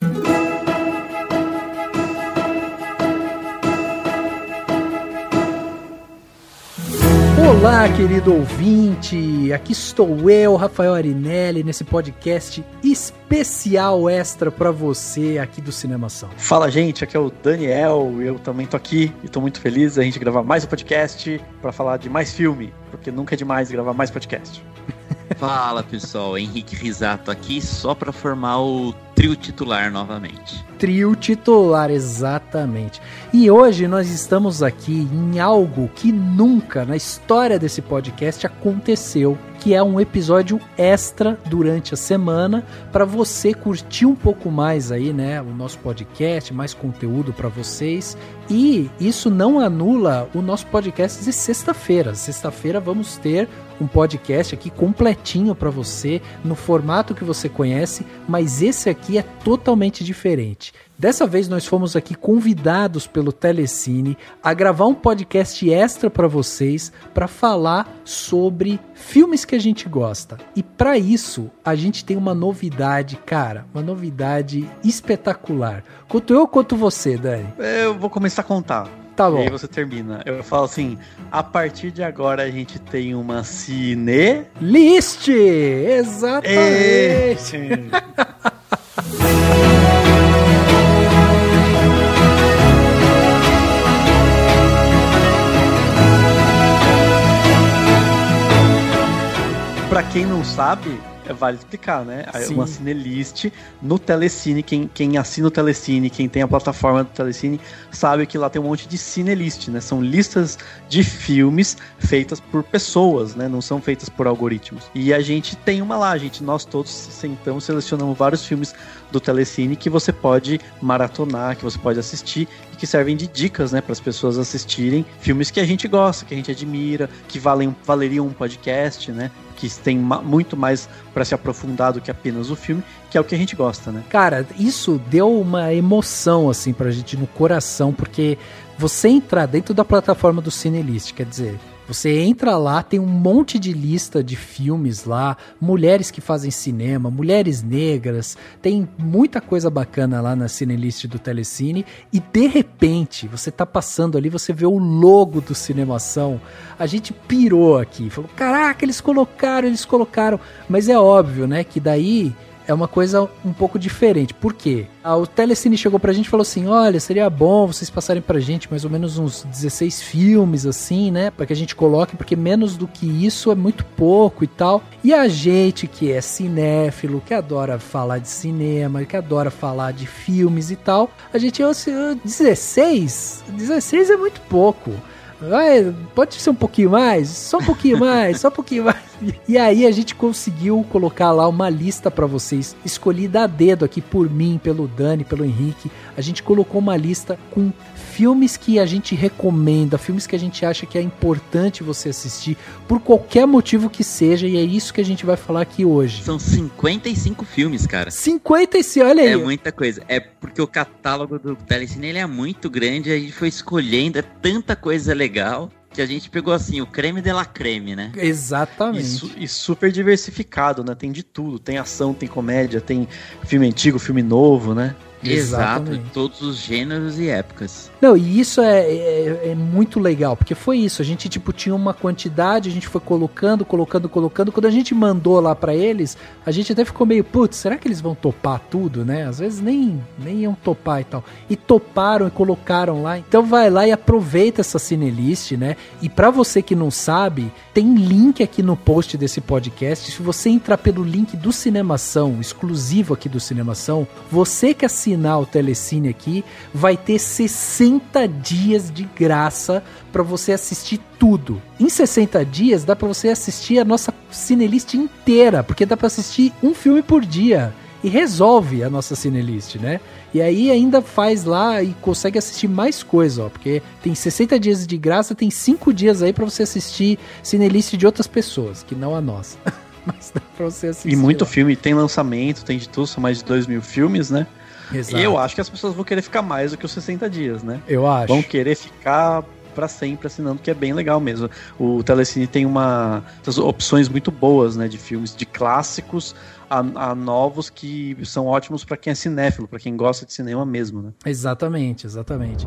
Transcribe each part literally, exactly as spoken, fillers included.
Olá, querido ouvinte, aqui estou eu, Rafael Arinelli, nesse podcast especial extra pra você aqui do Cinemação. Fala, gente, aqui é o Daniel, eu também tô aqui e tô muito feliz da gente gravar mais um podcast pra falar de mais filme, porque nunca é demais gravar mais podcast. Fala, pessoal, Henrique Risato aqui só pra formar o trio titular novamente. Trio titular, exatamente. E hoje nós estamos aqui em algo que nunca na história desse podcast aconteceu, que é um episódio extra durante a semana para você curtir um pouco mais aí, né, o nosso podcast, mais conteúdo para vocês. E isso não anula o nosso podcast de sexta-feira. Sexta-feira vamos ter um podcast aqui completinho para você, no formato que você conhece, mas esse aqui é totalmente diferente. Dessa vez nós fomos aqui convidados pelo Telecine a gravar um podcast extra para vocês, para falar sobre filmes que a gente gosta. E para isso, a gente tem uma novidade, cara, uma novidade espetacular. Quanto eu, quanto você, Dani? Eu vou começar a contar. Tá bom. E aí você termina. Eu falo assim, a partir de agora a gente tem uma cine... List! Exatamente! Pra quem não sabe, é vale explicar, né? Sim. Uma Cinelist no Telecine, quem, quem assina o Telecine, quem tem a plataforma do Telecine, sabe que lá tem um monte de Cinelist, né? São listas de filmes feitas por pessoas, né? Não são feitas por algoritmos. E a gente tem uma lá, gente, nós todos sentamos, selecionamos vários filmes do Telecine que você pode maratonar, que você pode assistir e que servem de dicas, né, para as pessoas assistirem filmes que a gente gosta, que a gente admira, que valem, valeriam um podcast, né, que tem ma- muito mais para se aprofundar do que apenas o filme, que é o que a gente gosta, né? Cara, isso deu uma emoção, assim, pra gente no coração, porque você entrar dentro da plataforma do Cinelist, quer dizer, você entra lá, tem um monte de lista de filmes lá, mulheres que fazem cinema, mulheres negras, tem muita coisa bacana lá na Cinelist do Telecine, e de repente, você tá passando ali, você vê o logo do Cinemação, a gente pirou aqui, falou, caraca, eles colocaram, eles colocaram, mas é óbvio, né, que daí... é uma coisa um pouco diferente. Por quê? O Telecine chegou pra gente e falou assim, olha, seria bom vocês passarem pra gente mais ou menos uns dezesseis filmes, assim, né? Pra que a gente coloque, porque menos do que isso é muito pouco e tal. E a gente que é cinéfilo, que adora falar de cinema, que adora falar de filmes e tal, a gente, dezesseis? dezesseis é muito pouco. Vai, pode ser um pouquinho mais? Só um pouquinho mais, só um pouquinho mais. E aí a gente conseguiu colocar lá uma lista pra vocês, escolhida a dedo aqui por mim, pelo Dani, pelo Henrique. A gente colocou uma lista com filmes que a gente recomenda, filmes que a gente acha que é importante você assistir, por qualquer motivo que seja, e é isso que a gente vai falar aqui hoje. São cinquenta e cinco filmes, cara. cinquenta e cinco, olha aí. É muita coisa. É porque o catálogo do Telecine ele é muito grande, a gente foi escolhendo, é tanta coisa legal, que a gente pegou assim, o creme de la creme, né? Exatamente. E, su- e super diversificado, né? Tem de tudo, tem ação, tem comédia, tem filme antigo, filme novo, né? Exato, em todos os gêneros e épocas. Não, e isso é, é, é muito legal, porque foi isso, a gente tipo tinha uma quantidade, a gente foi colocando, colocando, colocando, quando a gente mandou lá pra eles, a gente até ficou meio, putz, será que eles vão topar tudo, né? Às vezes nem, nem iam topar e tal, e toparam e colocaram lá, então vai lá e aproveita essa Cinelist, né? E pra você que não sabe, tem link aqui no post desse podcast, se você entrar pelo link do Cinemação, exclusivo aqui do Cinemação, você que assinar o Telecine aqui, vai ter sessenta dias de graça para você assistir tudo. Em sessenta dias dá para você assistir a nossa Cinelist inteira, porque dá para assistir um filme por dia e resolve a nossa Cinelist, né? E aí ainda faz lá e consegue assistir mais coisa, ó, porque tem sessenta dias de graça, tem cinco dias aí para você assistir Cinelist de outras pessoas, que não a nossa. Mas dá pra você assistir. E muito lá. filme, tem lançamento, tem de tudo, são mais de dois mil filmes, né? Exato. Eu acho que as pessoas vão querer ficar mais do que os sessenta dias, né? Eu acho. Vão querer ficar pra sempre assinando, que é bem legal mesmo. O Telecine tem uma essas opções muito boas, né, de filmes, de clássicos a, a novos, que são ótimos pra quem é cinéfilo, pra quem gosta de cinema mesmo, né? Exatamente, exatamente.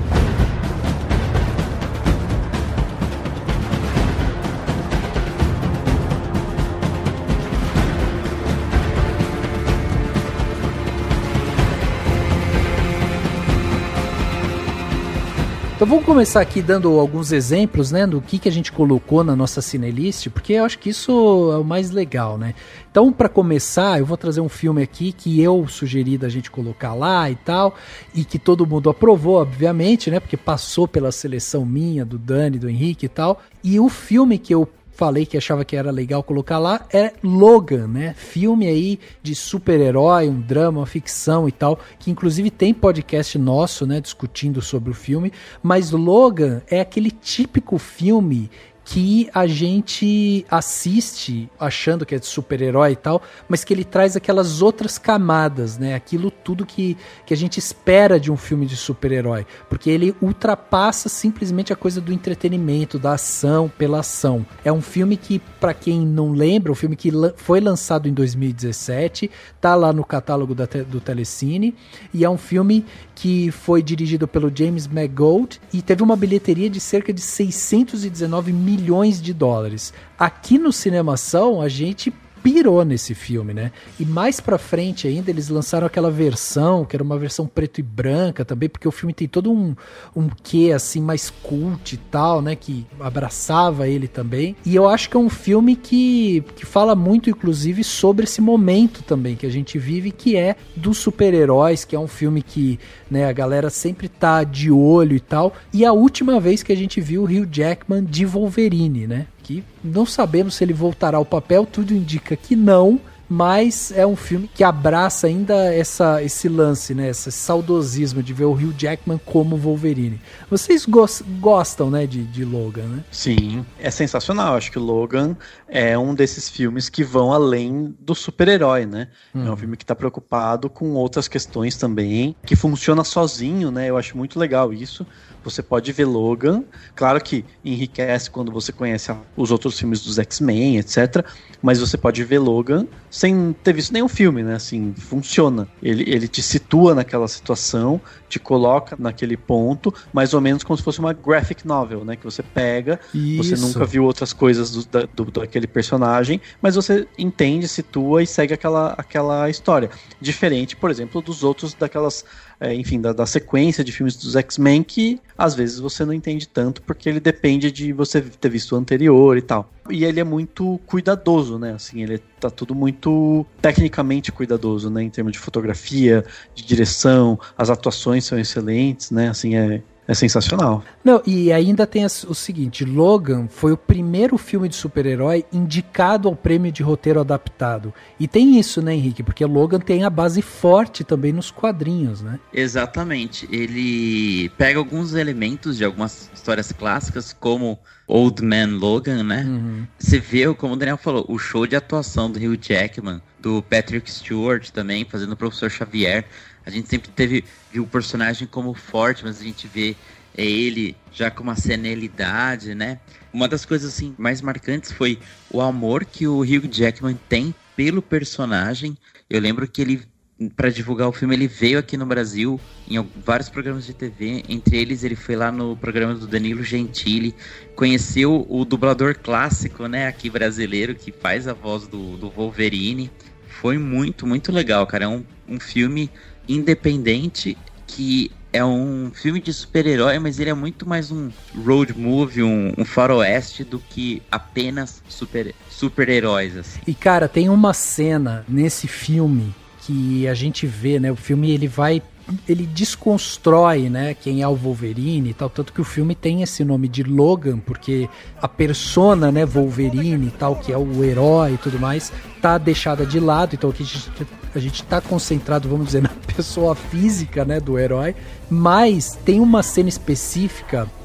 Então vamos começar aqui dando alguns exemplos, né, do que, que a gente colocou na nossa Cinelist, porque eu acho que isso é o mais legal, né? Então, para começar, eu vou trazer um filme aqui que eu sugeri da gente colocar lá e tal, e que todo mundo aprovou, obviamente, né, porque passou pela seleção minha, do Dani, do Henrique e tal, e o filme que eu falei que achava que era legal colocar lá é Logan, né? Filme aí de super-herói, um drama, uma ficção e tal, que inclusive tem podcast nosso, né, discutindo sobre o filme, mas Logan é aquele típico filme que a gente assiste achando que é de super-herói e tal, mas que ele traz aquelas outras camadas, né? Aquilo tudo que, que a gente espera de um filme de super-herói, porque ele ultrapassa simplesmente a coisa do entretenimento, da ação pela ação. É um filme que, para quem não lembra, um filme que foi lançado em dois mil e dezessete, tá lá no catálogo da, do Telecine, e é um filme que foi dirigido pelo James Mangold e teve uma bilheteria de cerca de seiscentos e dezenove milhões de dólares. Aqui no Cinemação a gente pirou nesse filme, né? E mais pra frente ainda eles lançaram aquela versão, que era uma versão preto e branca também, porque o filme tem todo um, um quê assim mais cult e tal, né? Que abraçava ele também. E eu acho que é um filme que, que fala muito, inclusive, sobre esse momento também que a gente vive, que é dos super-heróis, que é um filme que, né, a galera sempre tá de olho e tal. E a última vez que a gente viu o Hugh Jackman de Wolverine, né? Que não sabemos se ele voltará ao papel, tudo indica que não, mas é um filme que abraça ainda essa, esse lance, né, esse saudosismo de ver o Hugh Jackman como Wolverine. Vocês gos- gostam, né, de, de Logan, né? Sim, é sensacional. Acho que o Logan é um desses filmes que vão além do super-herói, né? Hum. É um filme que está preocupado com outras questões também, que funciona sozinho, né? Eu acho muito legal isso. Você pode ver Logan, claro que enriquece quando você conhece a, os outros filmes dos X-Men, etcétera. Mas você pode ver Logan sem ter visto nenhum filme, né? Assim, funciona. Ele, ele te situa naquela situação, te coloca naquele ponto, mais ou menos como se fosse uma graphic novel, né? Que você pega, Isso. Você nunca viu outras coisas do, da, do, daquele personagem, mas você entende, situa e segue aquela, aquela história. Diferente, por exemplo, dos outros daquelas... É, enfim, da, da sequência de filmes dos X-Men, que às vezes você não entende tanto, porque ele depende de você ter visto o anterior e tal. E ele é muito cuidadoso, né? Assim, ele tá tudo muito tecnicamente cuidadoso, né? Em termos de fotografia, de direção, as atuações são excelentes, né? Assim, é... É sensacional. Não, e ainda tem o seguinte, Logan foi o primeiro filme de super-herói indicado ao prêmio de roteiro adaptado. E tem isso, né, Henrique? Porque Logan tem a base forte também nos quadrinhos, né? Exatamente. Ele pega alguns elementos de algumas histórias clássicas, como Old Man Logan, né? Uhum. Você vê, como o Daniel falou, o show de atuação do Hugh Jackman, do Patrick Stewart também, fazendo o Professor Xavier. A gente sempre teve viu o personagem como forte, mas a gente vê é, ele já com uma senilidade, né? Uma das coisas assim mais marcantes foi o amor que o Hugh Jackman tem pelo personagem. Eu lembro que ele, para divulgar o filme, ele veio aqui no Brasil em vários programas de T V. Entre eles, ele foi lá no programa do Danilo Gentili, conheceu o dublador clássico, né, aqui brasileiro, que faz a voz do, do Wolverine. Foi muito, muito legal, cara. É um, um filme independente, que é um filme de super-herói, mas ele é muito mais um road movie, um, um faroeste, do que apenas super, super-heróis, assim. E, cara, tem uma cena nesse filme que a gente vê, né? O filme, ele vai... ele desconstrói, né, quem é o Wolverine e tal, tanto que o filme tem esse nome de Logan, porque a persona, né, Wolverine e tal, que é o herói e tudo mais, tá deixada de lado, então aqui a gente, a gente tá concentrado, vamos dizer, na pessoa física, né, do herói, mas tem uma cena específica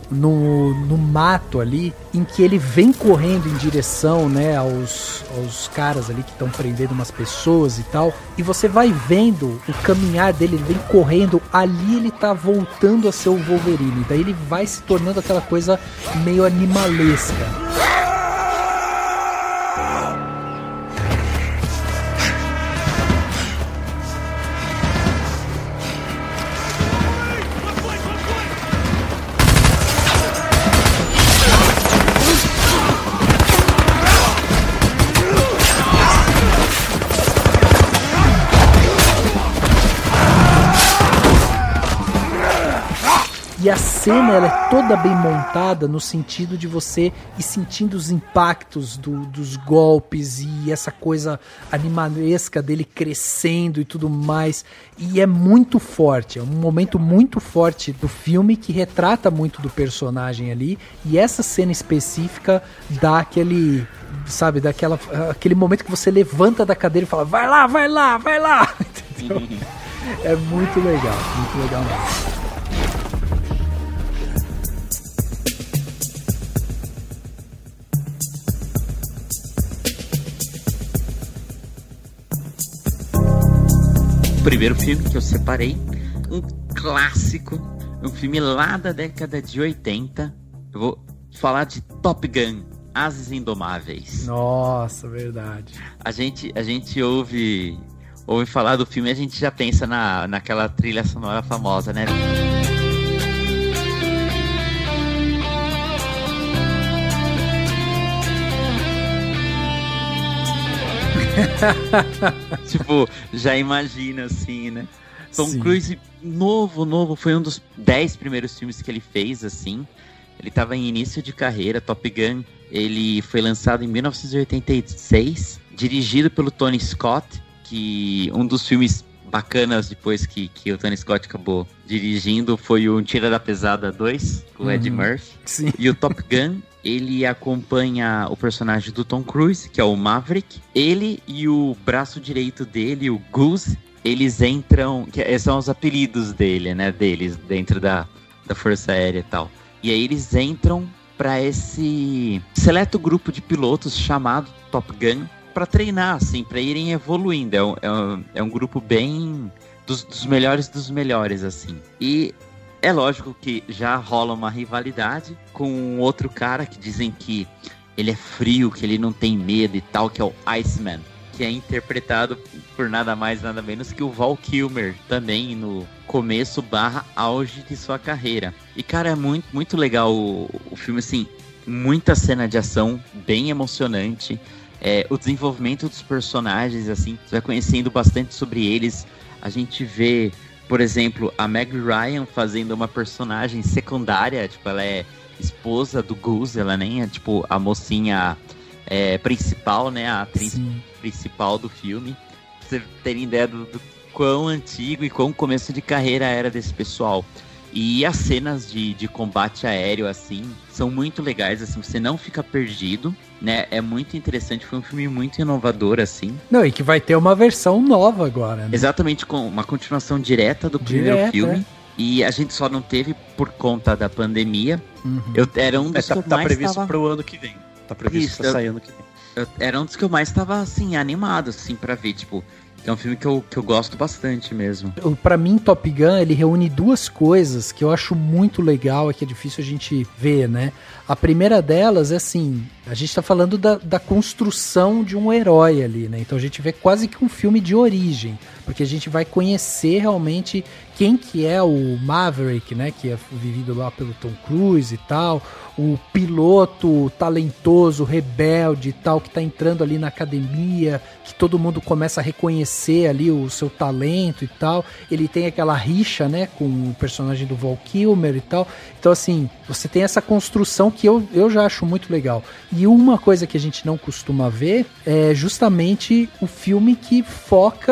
no, no mato ali, em que ele vem correndo em direção, né, aos, aos caras ali que estão prendendo umas pessoas e tal, e você vai vendo o caminhar dele, ele vem correndo, ali ele tá voltando a ser o Wolverine, daí ele vai se tornando aquela coisa meio animalesca. E a cena, ela é toda bem montada no sentido de você ir sentindo os impactos do, dos golpes e essa coisa animalesca dele crescendo e tudo mais. E é muito forte, é um momento muito forte do filme que retrata muito do personagem ali. E essa cena específica dá aquele, sabe, daquela, aquele momento que você levanta da cadeira e fala, vai lá, vai lá, vai lá. Entendeu? É muito legal, muito legal mesmo. O primeiro filme que eu separei, um clássico, um filme lá da década de oitenta. Eu vou falar de Top Gun, Ases Indomáveis. Nossa, verdade. A gente, a gente ouve, ouve falar do filme e a gente já pensa na, naquela trilha sonora famosa, né? Tipo, já imagina assim, né? Tom Sim. Cruise, novo, novo, foi um dos dez primeiros filmes que ele fez, assim. Ele tava em início de carreira. Top Gun, ele foi lançado em mil novecentos e oitenta e seis, dirigido pelo Tony Scott, que um dos filmes bacanas depois que, que o Tony Scott acabou dirigindo foi o Tira da Pesada dois, com o uhum. Ed Murphy. Sim. E o Top Gun, ele acompanha o personagem do Tom Cruise, que é o Maverick. Ele e o braço direito dele, o Goose, eles entram... que são os apelidos dele, né? Deles, dentro da, da Força Aérea e tal. E aí eles entram para esse seleto grupo de pilotos chamado Top Gun para treinar, assim, para irem evoluindo. É um, é um, é um grupo bem... Dos, dos melhores dos melhores, assim. E... é lógico que já rola uma rivalidade com outro cara que dizem que ele é frio, que ele não tem medo e tal, que é o Iceman, que é interpretado por nada mais, nada menos que o Val Kilmer, também no começo barra auge de sua carreira. E, cara, é muito, muito legal o, o filme, assim, muita cena de ação, bem emocionante. É, o desenvolvimento dos personagens, assim, você vai conhecendo bastante sobre eles. A gente vê... por exemplo, a Meg Ryan fazendo uma personagem secundária, tipo, ela é esposa do Goose, ela nem é, tipo, a mocinha é, principal, né, a atriz Sim. principal do filme. Pra você terem ideia do, do quão antigo e quão começo de carreira era desse pessoal. E as cenas de, de combate aéreo, assim, são muito legais, assim, você não fica perdido, né? É muito interessante, foi um filme muito inovador, assim. Não, e que vai ter uma versão nova agora, né? Exatamente, com uma continuação direta do primeiro direta, filme. É. E a gente só não teve por conta da pandemia. Uhum. Eu, era um dos é, tá, que eu tá mais previsto tava... pro ano que vem. Tá previsto Isso, pra sair ano que vem. Eu, era um dos que eu mais tava, assim, animado, assim, pra ver, tipo... É um filme que eu, que eu gosto bastante mesmo. Pra mim, Top Gun, ele reúne duas coisas que eu acho muito legal e que é difícil a gente ver, né? A primeira delas é assim, a gente tá falando da, da construção de um herói ali, né? Então a gente vê quase que um filme de origem, porque a gente vai conhecer realmente quem que é o Maverick, né? Que é vivido lá pelo Tom Cruise e tal, o piloto talentoso, rebelde e tal, que tá entrando ali na academia, que todo mundo começa a reconhecer ali o seu talento e tal. Ele tem aquela rixa, né, com o personagem do Val Kilmer e tal. Então, assim, você tem essa construção que eu, eu já acho muito legal. E uma coisa que a gente não costuma ver é justamente o filme que foca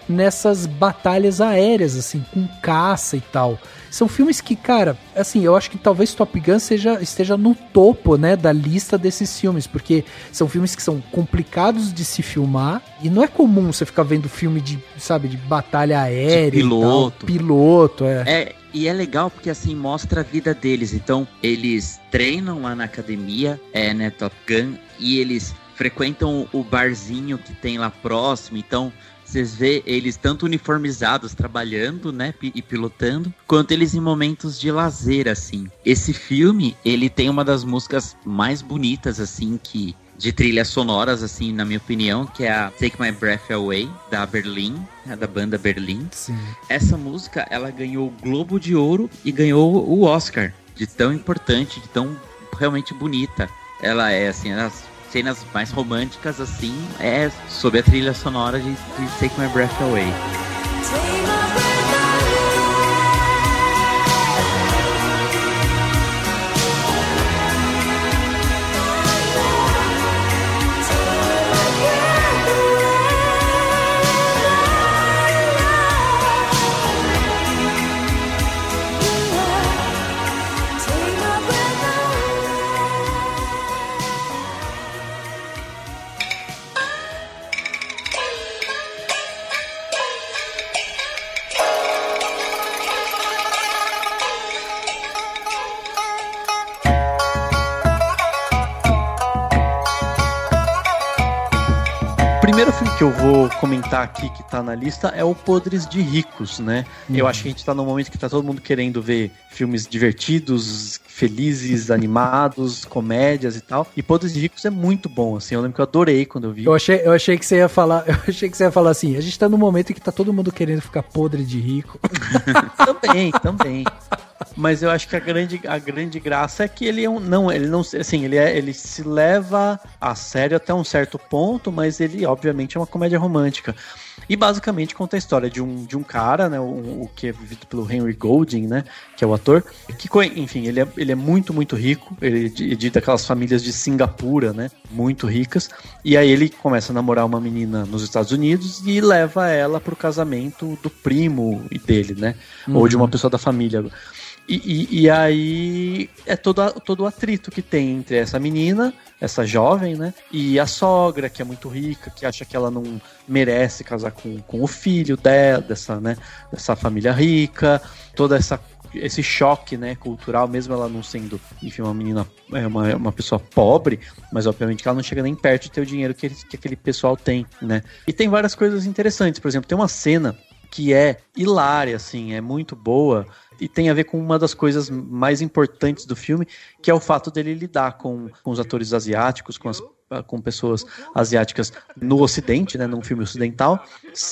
nessas batalhas aéreas, assim, com caça e tal. São filmes que, cara, assim, eu acho que talvez Top Gun seja, esteja no topo, né, da lista desses filmes, porque são filmes que são complicados de se filmar, e não é comum você ficar vendo filme de, sabe, de batalha aérea, de piloto. E tal, piloto, é. É, e é legal porque, assim, mostra a vida deles. Então, eles treinam lá na academia, é, né, Top Gun, e eles frequentam o barzinho que tem lá próximo, então... Vocês vê eles tanto uniformizados trabalhando, né, e pilotando, quanto eles em momentos de lazer, assim. Esse filme, ele tem uma das músicas mais bonitas, assim, que de trilhas sonoras, assim, na minha opinião, que é a Take My Breath Away, da Berlim, né, da banda Berlim. Sim. Essa música, ela ganhou o Globo de Ouro e ganhou o Oscar, de tão importante, de tão realmente bonita. Ela é, assim, as cenas mais românticas, assim, é sob a trilha sonora de, de Take My Breath Away. O primeiro filme que eu vou comentar aqui, que tá na lista, é o Podres de Ricos, né? Uhum. Eu acho que a gente tá num momento que tá todo mundo querendo ver filmes divertidos, felizes, animados, comédias e tal. E Podres de Ricos é muito bom, assim. Eu lembro que eu adorei quando eu vi. Eu achei, eu achei que você ia falar, eu achei que você ia falar assim, a gente tá num momento em que tá todo mundo querendo ficar podre de rico. Também, também. Mas eu acho que a grande, a grande graça é que ele é um, não, ele não, assim, ele, é, ele se leva a sério até um certo ponto, mas ele, obviamente, é uma comédia romântica. E basicamente conta a história de um, de um cara, né, o, o que é vivido pelo Henry Golding, né, que é o ator, que, enfim, ele é, ele é muito, muito rico, ele é de daquelas famílias de Singapura, né, muito ricas, e aí ele começa a namorar uma menina nos Estados Unidos e leva ela pro casamento do primo dele, né, uhum. ou de uma pessoa da família. E, e, e aí é todo, todo o atrito que tem entre essa menina, essa jovem, né? E a sogra, que é muito rica, que acha que ela não merece casar com, com o filho dela, dessa, né, dessa família rica. Toda essa esse choque, né, cultural, mesmo ela não sendo, enfim, uma menina, é uma, uma pessoa pobre, mas obviamente que ela não chega nem perto de ter o dinheiro que, que aquele pessoal tem, né? E tem várias coisas interessantes. Por exemplo, tem uma cena que é hilária, assim, é muito boa, e tem a ver com uma das coisas mais importantes do filme, que é o fato dele lidar com, com os atores asiáticos, com, as, com pessoas asiáticas no ocidente, né, num filme ocidental,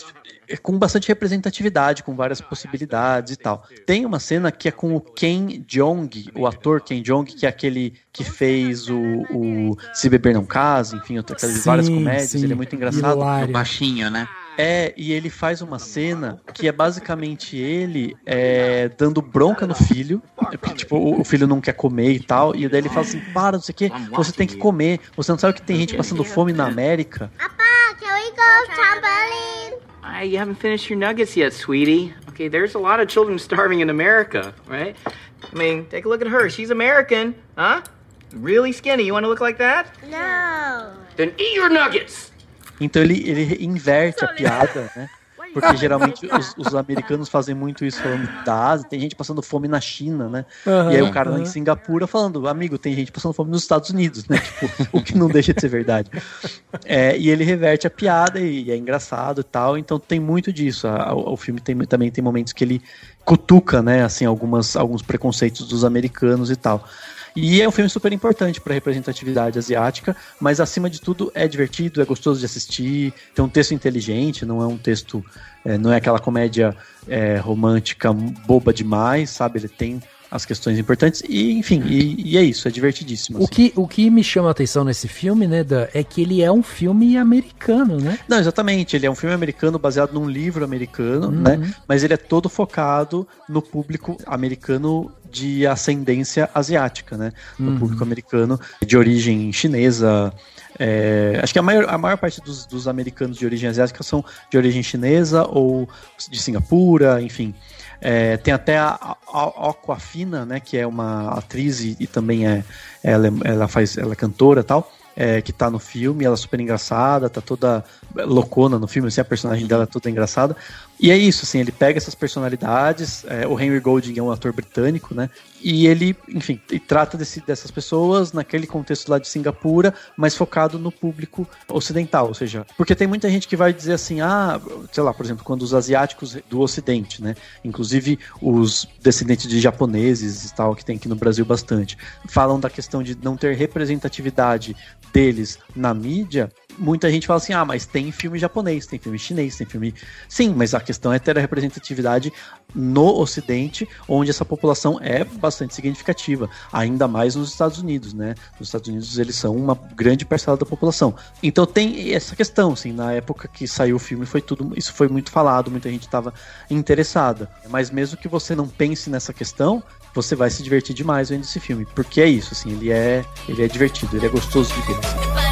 com bastante representatividade, com várias possibilidades e tal. Tem uma cena que é com o Ken Jeong, o ator Ken Jeong, que é aquele que fez o, o Se Beber Não Case, enfim, aquelas várias comédias, sim, ele é muito engraçado. O baixinho, né? É, e ele faz uma cena que é basicamente ele é, dando bronca no filho, porque, tipo, o, o filho não quer comer e tal, e daí ele fala assim, para, não sei o que, você tem que comer, você não sabe que tem gente passando fome na América? Papa, can we go trampoline? Uh, you haven't finished your nuggets yet, sweetie. Okay, there's a lot of children starving in America, right? I mean, take a look at her, she's American, huh? Really skinny, you want to look like that? No. Then eat your nuggets! Então ele, ele inverte a piada, né? Porque geralmente os, os americanos fazem muito isso falando da Ásia, tem gente passando fome na China, né? Uhum, e aí o cara uhum. lá em Singapura falando, amigo, tem gente passando fome nos Estados Unidos, né? Tipo, o que não deixa de ser verdade. É, e ele reverte a piada e, e é engraçado e tal, então tem muito disso. A, o, o filme tem, também tem momentos que ele cutuca, né? Assim, algumas, alguns preconceitos dos americanos e tal. E é um filme super importante para a representatividade asiática, mas acima de tudo é divertido, é gostoso de assistir, tem um texto inteligente, não é um texto, é, não é aquela comédia é, romântica boba demais, sabe? Ele tem as questões importantes e, enfim, e, e é isso, é divertidíssimo. O, assim. que, o que me chama a atenção nesse filme, né, Dan, é que ele é um filme americano, né? Não, exatamente, ele é um filme americano baseado num livro americano, uhum. né? Mas ele é todo focado no público americano de ascendência asiática, né? No uhum. público americano, de origem chinesa. É, acho que a maior, a maior parte dos, dos americanos de origem asiática são de origem chinesa ou de Singapura, enfim. É, tem até a, a, a Awkwafina, né, que é uma atriz e, e também é, ela, ela, faz, ela é cantora e tal, é, que tá no filme, ela é super engraçada, tá toda loucona no filme, assim, a personagem dela é toda engraçada. E é isso, assim, ele pega essas personalidades, é, o Henry Golding é um ator britânico, né, e ele, enfim, e trata desse, dessas pessoas naquele contexto lá de Singapura, mas focado no público ocidental, ou seja, porque tem muita gente que vai dizer assim, ah, sei lá, por exemplo, quando os asiáticos do ocidente, né, inclusive os descendentes de japoneses e tal, que tem aqui no Brasil bastante, falam da questão de não ter representatividade deles na mídia, muita gente fala assim, ah, mas tem filme japonês, tem filme chinês, tem filme... Sim, mas a questão é ter a representatividade no Ocidente, onde essa população é bastante significativa, ainda mais nos Estados Unidos, né? Nos Estados Unidos eles são uma grande parcela da população. Então tem essa questão, assim, na época que saiu o filme foi tudo, isso foi muito falado, muita gente estava interessada. Mas mesmo que você não pense nessa questão, você vai se divertir demais vendo esse filme, porque é isso, assim, ele é, ele é divertido, ele é gostoso de ver, assim.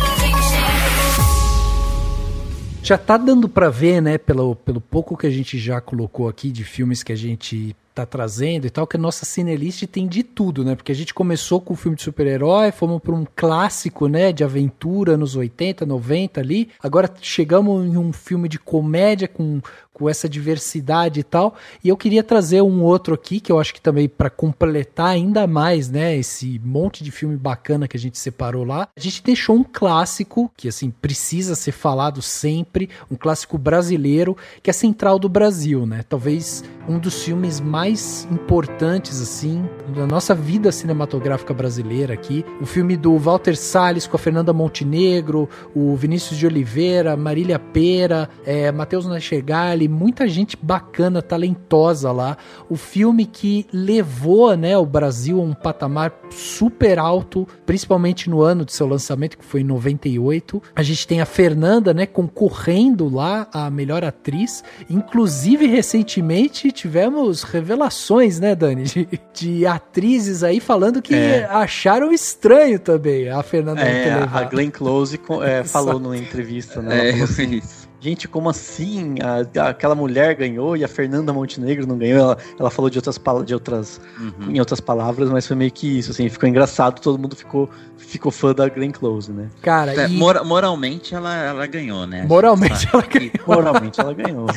Já tá dando pra ver, né, pelo, pelo pouco que a gente já colocou aqui de filmes que a gente tá trazendo e tal, que a nossa Cinelist tem de tudo, né, porque a gente começou com o filme de super-herói, fomos pra um clássico, né, de aventura nos oitenta, noventa ali, agora chegamos em um filme de comédia com, com essa diversidade e tal, e eu queria trazer um outro aqui, que eu acho que também para completar ainda mais, né, esse monte de filme bacana que a gente separou lá, a gente deixou um clássico, que assim, precisa ser falado sempre, um clássico brasileiro, que é Central do Brasil, né, talvez um dos filmes mais importantes, assim, da nossa vida cinematográfica brasileira aqui, o filme do Walter Salles com a Fernanda Montenegro, o Vinícius de Oliveira, Marília Pera, é, Matheus Nachegali, muita gente bacana, talentosa lá, o filme que levou, né, o Brasil a um patamar super alto, principalmente no ano de seu lançamento, que foi em noventa e oito, a gente tem a Fernanda, né, concorrendo lá a melhor atriz, inclusive recentemente tivemos revelações, né, Dani, de, de atrizes aí falando que é. acharam estranho também a Fernanda é, a Glenn Close é, falou numa entrevista, né, ela é, falou assim, gente, como assim? A, aquela mulher ganhou e a Fernanda Montenegro não ganhou. Ela, ela falou de outras, de outras, uhum. em outras palavras, mas foi meio que isso, assim, ficou engraçado, todo mundo ficou, ficou fã da Glenn Close, né? Cara, é, e... mor- moralmente ela, ela ganhou, né? Moralmente ela ganhou. Moralmente ela ganhou.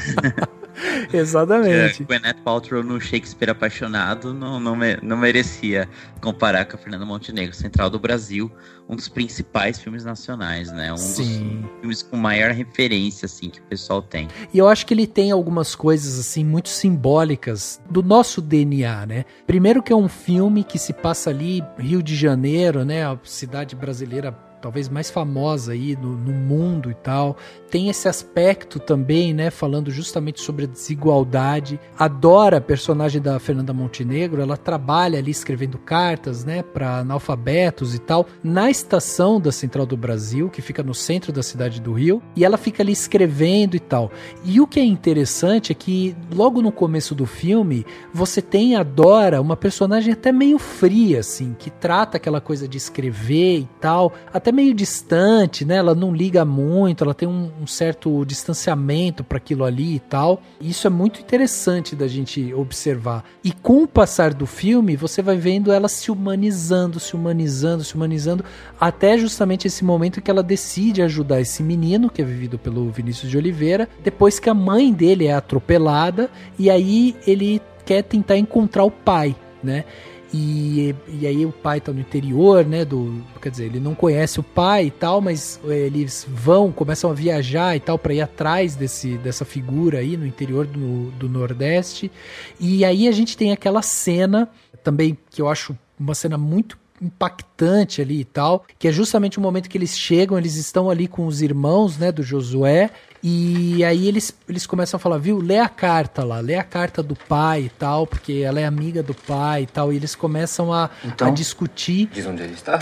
Exatamente. É, Gwyneth Paltrow no Shakespeare Apaixonado não, não, me, não merecia comparar com a Fernanda Montenegro. Central do Brasil, um dos principais filmes nacionais, né? Um Sim. dos filmes com maior referência, assim, que o pessoal tem. E eu acho que ele tem algumas coisas, assim, muito simbólicas do nosso D N A, né? Primeiro que é um filme que se passa ali, Rio de Janeiro, né? A cidade brasileira talvez mais famosa aí no, no mundo e tal, tem esse aspecto também, né, falando justamente sobre a desigualdade. Adora a personagem da Fernanda Montenegro, ela trabalha ali escrevendo cartas, né, para analfabetos e tal, na estação da Central do Brasil, que fica no centro da cidade do Rio, e ela fica ali escrevendo e tal. E o que é interessante é que logo no começo do filme, você tem a Dora, uma personagem até meio fria, assim, que trata aquela coisa de escrever e tal, até meio distante, né? Ela não liga muito, ela tem um, um certo distanciamento para aquilo ali e tal. Isso é muito interessante da gente observar. E com o passar do filme, você vai vendo ela se humanizando, se humanizando, se humanizando, até justamente esse momento que ela decide ajudar esse menino, que é vivido pelo Vinícius de Oliveira, depois que a mãe dele é atropelada, e aí ele quer tentar encontrar o pai, né? E, e aí o pai tá no interior, né, do, quer dizer, ele não conhece o pai e tal, mas eles vão, começam a viajar e tal para ir atrás desse, dessa figura aí no interior do, do Nordeste. E aí a gente tem aquela cena também que eu acho uma cena muito impactante ali e tal, que é justamente o momento que eles chegam, eles estão ali com os irmãos, né, do Josué, e aí eles, eles começam a falar, viu, lê a carta lá, lê a carta do pai e tal, porque ela é amiga do pai e tal, e eles começam a, então, a discutir. Diz onde ele está?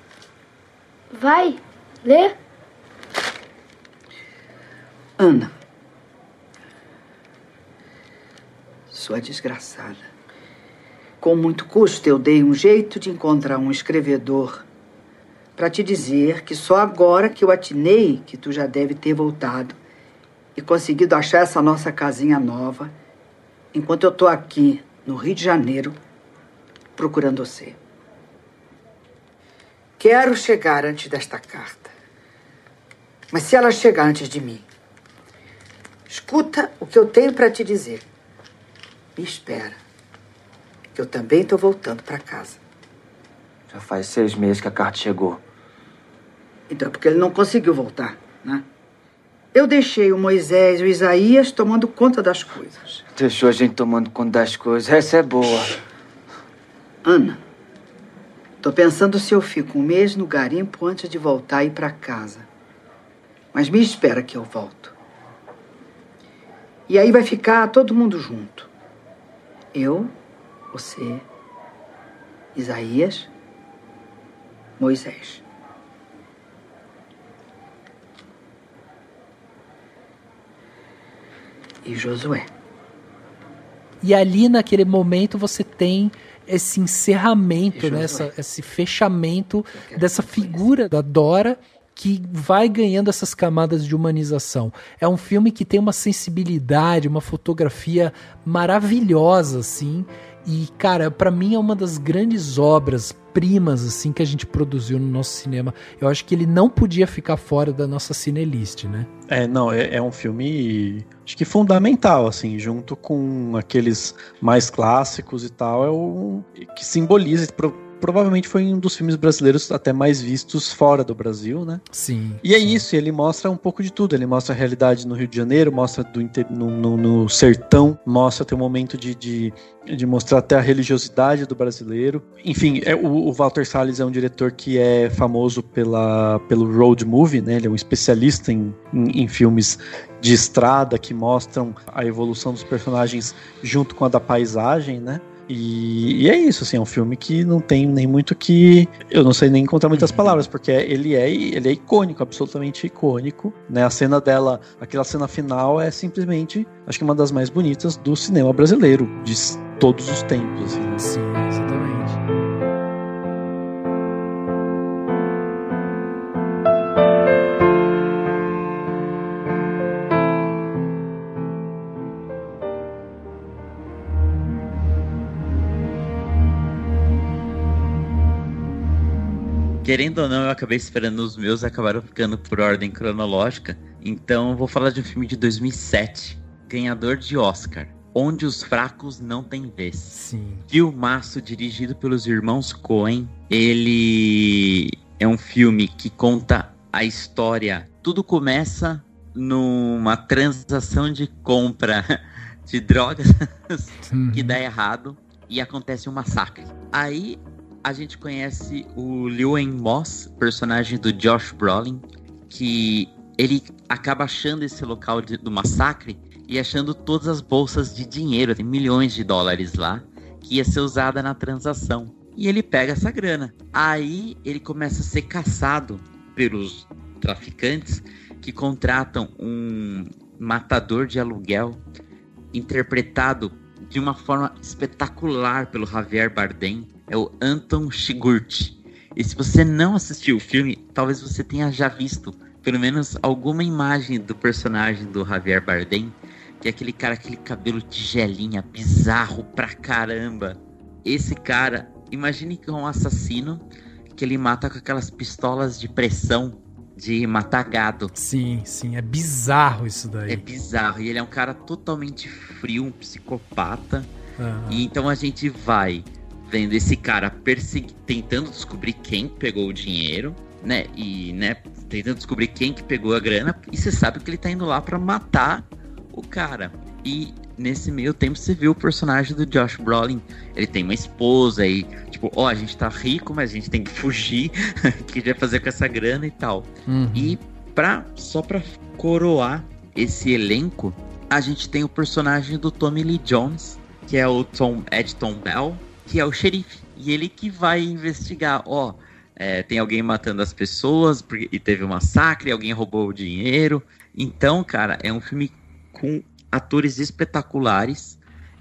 Vai, lê. Ana, sua desgraçada, Com muito custo, eu dei um jeito de encontrar um escrevedor para te dizer que só agora que eu atinei que tu já deve ter voltado e conseguido achar essa nossa casinha nova, enquanto eu tô aqui no Rio de Janeiro procurando você. Quero chegar antes desta carta. Mas se ela chegar antes de mim, escuta o que eu tenho para te dizer. Me espera, que eu também tô voltando para casa. Já faz seis meses que a carta chegou. Então é porque ele não conseguiu voltar, né? Eu deixei o Moisés e o Isaías tomando conta das coisas. Deixou a gente tomando conta das coisas. Essa é boa. Ana, tô pensando se eu fico um mês no garimpo antes de voltar e ir para casa. Mas me espera que eu volto. E aí vai ficar todo mundo junto. Eu, você, Isaías, Moisés. E Josué. E ali naquele momento você tem esse encerramento, né, essa, esse fechamento dessa figura da Dora que vai ganhando essas camadas de humanização. É um filme que tem uma sensibilidade, uma fotografia maravilhosa, assim. E, cara, pra mim é uma das grandes obras primas, assim, que a gente produziu no nosso cinema. Eu acho que ele não podia ficar fora da nossa Cinelist, né? É, não, é, é um filme, acho que fundamental, assim, junto com aqueles mais clássicos e tal, é o que simboliza, pro, provavelmente foi um dos filmes brasileiros até mais vistos fora do Brasil, né? Sim. E é sim. isso, ele mostra um pouco de tudo, ele mostra a realidade no Rio de Janeiro, mostra do, no, no, no sertão, mostra até o momento de, de, de mostrar até a religiosidade do brasileiro. Enfim, é, o, o Walter Salles é um diretor que é famoso pela, pelo road movie, né? Ele é um especialista em, em, em filmes de estrada que mostram a evolução dos personagens junto com a da paisagem, né? E, e é isso, assim, é um filme que não tem nem muito que... Eu não sei nem encontrar muitas uhum. palavras, porque ele é, ele é icônico, absolutamente icônico, né? A cena dela, aquela cena final é simplesmente, acho que uma das mais bonitas do cinema brasileiro, de todos os tempos, assim. Sim, exatamente. Querendo ou não, eu acabei esperando os meus, acabaram ficando por ordem cronológica. Então eu vou falar de um filme de dois mil e sete, ganhador de Oscar, Onde os Fracos Não Têm Vez. Sim. Filmaço dirigido pelos irmãos Coen. Ele é um filme que conta a história. Tudo começa numa transação de compra de drogas que dá errado e acontece um massacre. Aí a gente conhece o Llewellyn Moss, personagem do Josh Brolin, que ele acaba achando esse local de, do massacre e achando todas as bolsas de dinheiro, tem milhões de dólares lá, que ia ser usada na transação. E ele pega essa grana. Aí ele começa a ser caçado pelos traficantes que contratam um matador de aluguel, interpretado de uma forma espetacular pelo Javier Bardem. É o Anton Chigurh. E se você não assistiu o filme, talvez você tenha já visto pelo menos alguma imagem do personagem do Javier Bardem, que é aquele cara, aquele cabelo tigelinha, bizarro pra caramba. Esse cara, imagine que é um assassino que ele mata com aquelas pistolas de pressão de matar gado. Sim, sim, é bizarro isso daí. É bizarro, e ele é um cara totalmente frio, um psicopata. Uhum. E então a gente vai vendo esse cara persegui- tentando descobrir quem pegou o dinheiro, né? E, né, tentando descobrir quem que pegou a grana. E você sabe que ele tá indo lá pra matar o cara. E nesse meio tempo você vê o personagem do Josh Brolin. Ele tem uma esposa e, tipo, ó, a gente tá rico, mas a gente tem que fugir. O que a gente vai fazer com essa grana e tal. Uhum. E pra, só pra coroar esse elenco, a gente tem o personagem do Tommy Lee Jones, que é o Tom Edton Bell, que é o xerife, e ele que vai investigar, ó, é, tem alguém matando as pessoas, e teve um massacre, alguém roubou o dinheiro. Então, cara, é um filme com atores espetaculares,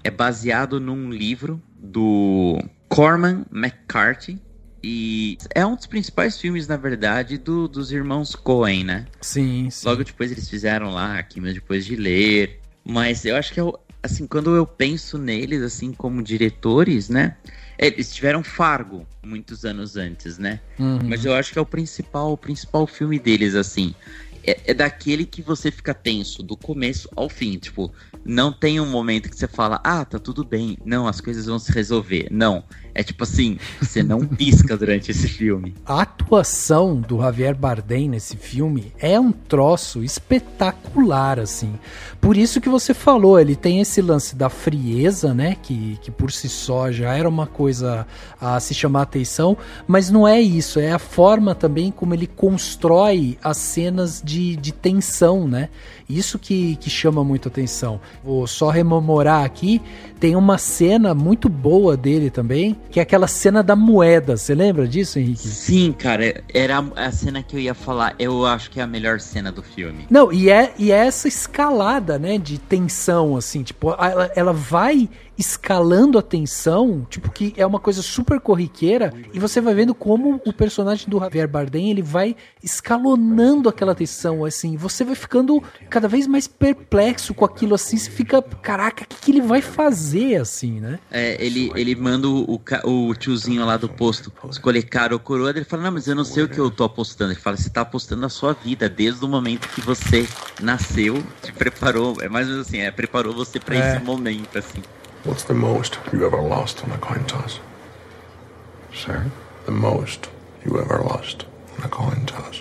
é baseado num livro do Corman McCarthy. E é um dos principais filmes, na verdade, do, dos irmãos Coen, né? Sim, sim. Logo depois eles fizeram lá, Química Depois de Ler. Mas eu acho que, eu, assim, quando eu penso neles, assim, como diretores, né? Eles tiveram Fargo muitos anos antes, né? Uhum. Mas eu acho que é o principal, o principal filme deles, assim. É, é daquele que você fica tenso do começo ao fim. Tipo, não tem um momento que você fala, ah, tá tudo bem. Não, as coisas vão se resolver. Não. É tipo assim, você não pisca durante esse filme. A atuação do Javier Bardem nesse filme é um troço espetacular, assim. Por isso que você falou, ele tem esse lance da frieza, né? Que, que por si só já era uma coisa a se chamar atenção. Mas não é isso, é a forma também como ele constrói as cenas de, de tensão, né? Isso que, que chama muito atenção. Vou só rememorar aqui, tem uma cena muito boa dele também, que é aquela cena da moeda. Você lembra disso, Henrique? Sim, cara, era a cena que eu ia falar. Eu acho que é a melhor cena do filme. Não, e é, e é essa escalada, né, de tensão, assim, tipo, ela, ela vai escalando a tensão, tipo, que é uma coisa super corriqueira, e você vai vendo como o personagem do Javier Bardem, ele vai escalonando aquela tensão, assim, você vai ficando cada vez mais perplexo com aquilo, assim, você fica, caraca, o que, que ele vai fazer, assim, né? É, ele, ele manda o, o tiozinho lá do posto escolher cara ou coroa, ele fala, não, mas eu não sei o que eu tô apostando. Ele fala, você tá apostando a sua vida, desde o momento que você nasceu, te preparou, é mais ou menos assim, é, preparou você pra é. esse momento, assim. What's the most you ever lost on a coin toss? Sir? The most you ever lost on a coin toss?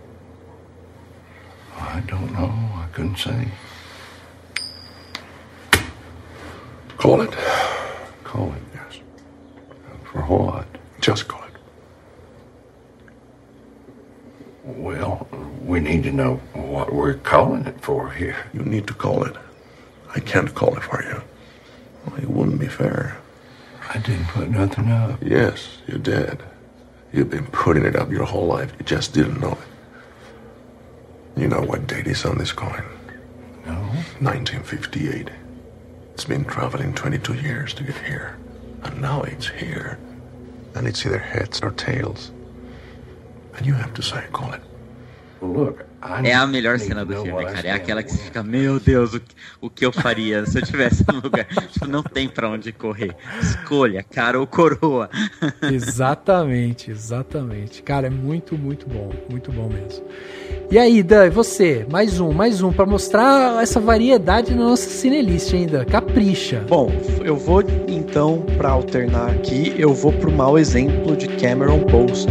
I don't know. I couldn't say. Call it. Call it? Yes. For what? Just call it. Well, we need to know what we're calling it for here. You need to call it. I can't call it for you. Well, it wouldn't be fair. I didn't put nothing up. Yes, you did. You've been putting it up your whole life. You just didn't know it. You know what date is on this coin? No. nineteen fifty-eight. It's been traveling twenty-two years to get here. And now it's here. And it's either heads or tails. And you have to say, call it. Well, look, é a melhor cena do filme, cara. É aquela que você fica, meu Deus, o que, o que eu faria se eu tivesse no lugar? Tipo, não tem pra onde correr. Escolha, cara ou coroa. Exatamente, exatamente. Cara, é muito, muito bom. Muito bom mesmo. E aí, Dan, e você? Mais um, mais um, pra mostrar essa variedade na nossa cinelist ainda. Capricha. Bom, eu vou então, pra alternar aqui, eu vou pro mau exemplo de Cameron Post.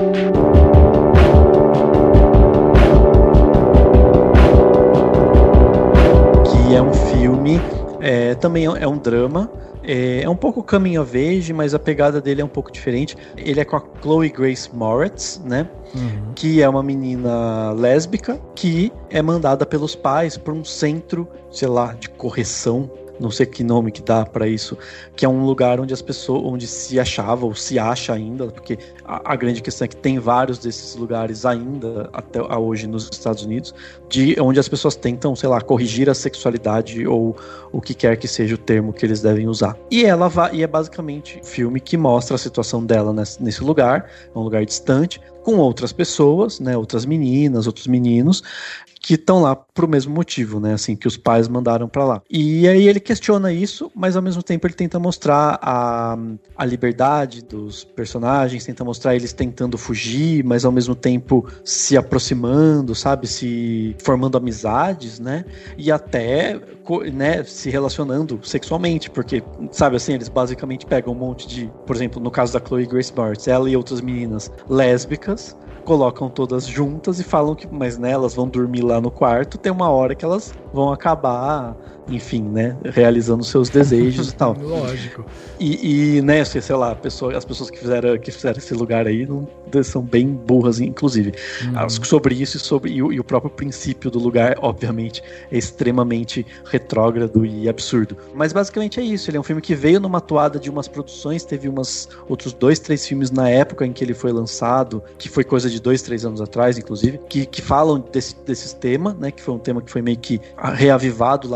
Que é um filme, é, também é um drama, é, é um pouco coming of age, mas a pegada dele é um pouco diferente. Ele é com a Chloe Grace Moretz, né? Uhum. Que é uma menina lésbica que é mandada pelos pais para um centro, sei lá, de correção, não sei que nome que dá pra isso, que é um lugar onde as pessoas, onde se achava ou se acha ainda, porque a, a grande questão é que tem vários desses lugares ainda até hoje nos Estados Unidos, de onde as pessoas tentam, sei lá, corrigir a sexualidade ou o que quer que seja o termo que eles devem usar. E ela vai, e é basicamente um filme que mostra a situação dela nesse, nesse lugar, é um lugar distante, com outras pessoas, né, outras meninas, outros meninos, que estão lá pro mesmo motivo, né, assim, que os pais mandaram pra lá. E aí ele questiona isso, mas ao mesmo tempo ele tenta mostrar a, a liberdade dos personagens, tenta mostrar eles tentando fugir, mas ao mesmo tempo se aproximando, sabe, se formando amizades, né, e até, né, se relacionando sexualmente, porque, sabe, assim, eles basicamente pegam um monte de, por exemplo, no caso da Chloe Grace Moretz, ela e outras meninas lésbicas, colocam todas juntas e falam que, mas né, elas vão dormir lá no quarto, tem uma hora que elas vão acabar, enfim, né, realizando seus desejos e tal. Lógico. E, e né, sei lá, pessoa, as pessoas que fizeram, que fizeram esse lugar aí não, são bem burras, inclusive. Hum. Sobre isso e, sobre, e, e o próprio princípio do lugar, obviamente, é extremamente retrógrado e absurdo. Mas basicamente é isso, ele é um filme que veio numa toada de umas produções, teve umas outros dois, três filmes na época em que ele foi lançado, que foi coisa de dois, três anos atrás, inclusive, que, que falam desse, desse tema, né, que foi um tema que foi meio que reavivado lá nos Estados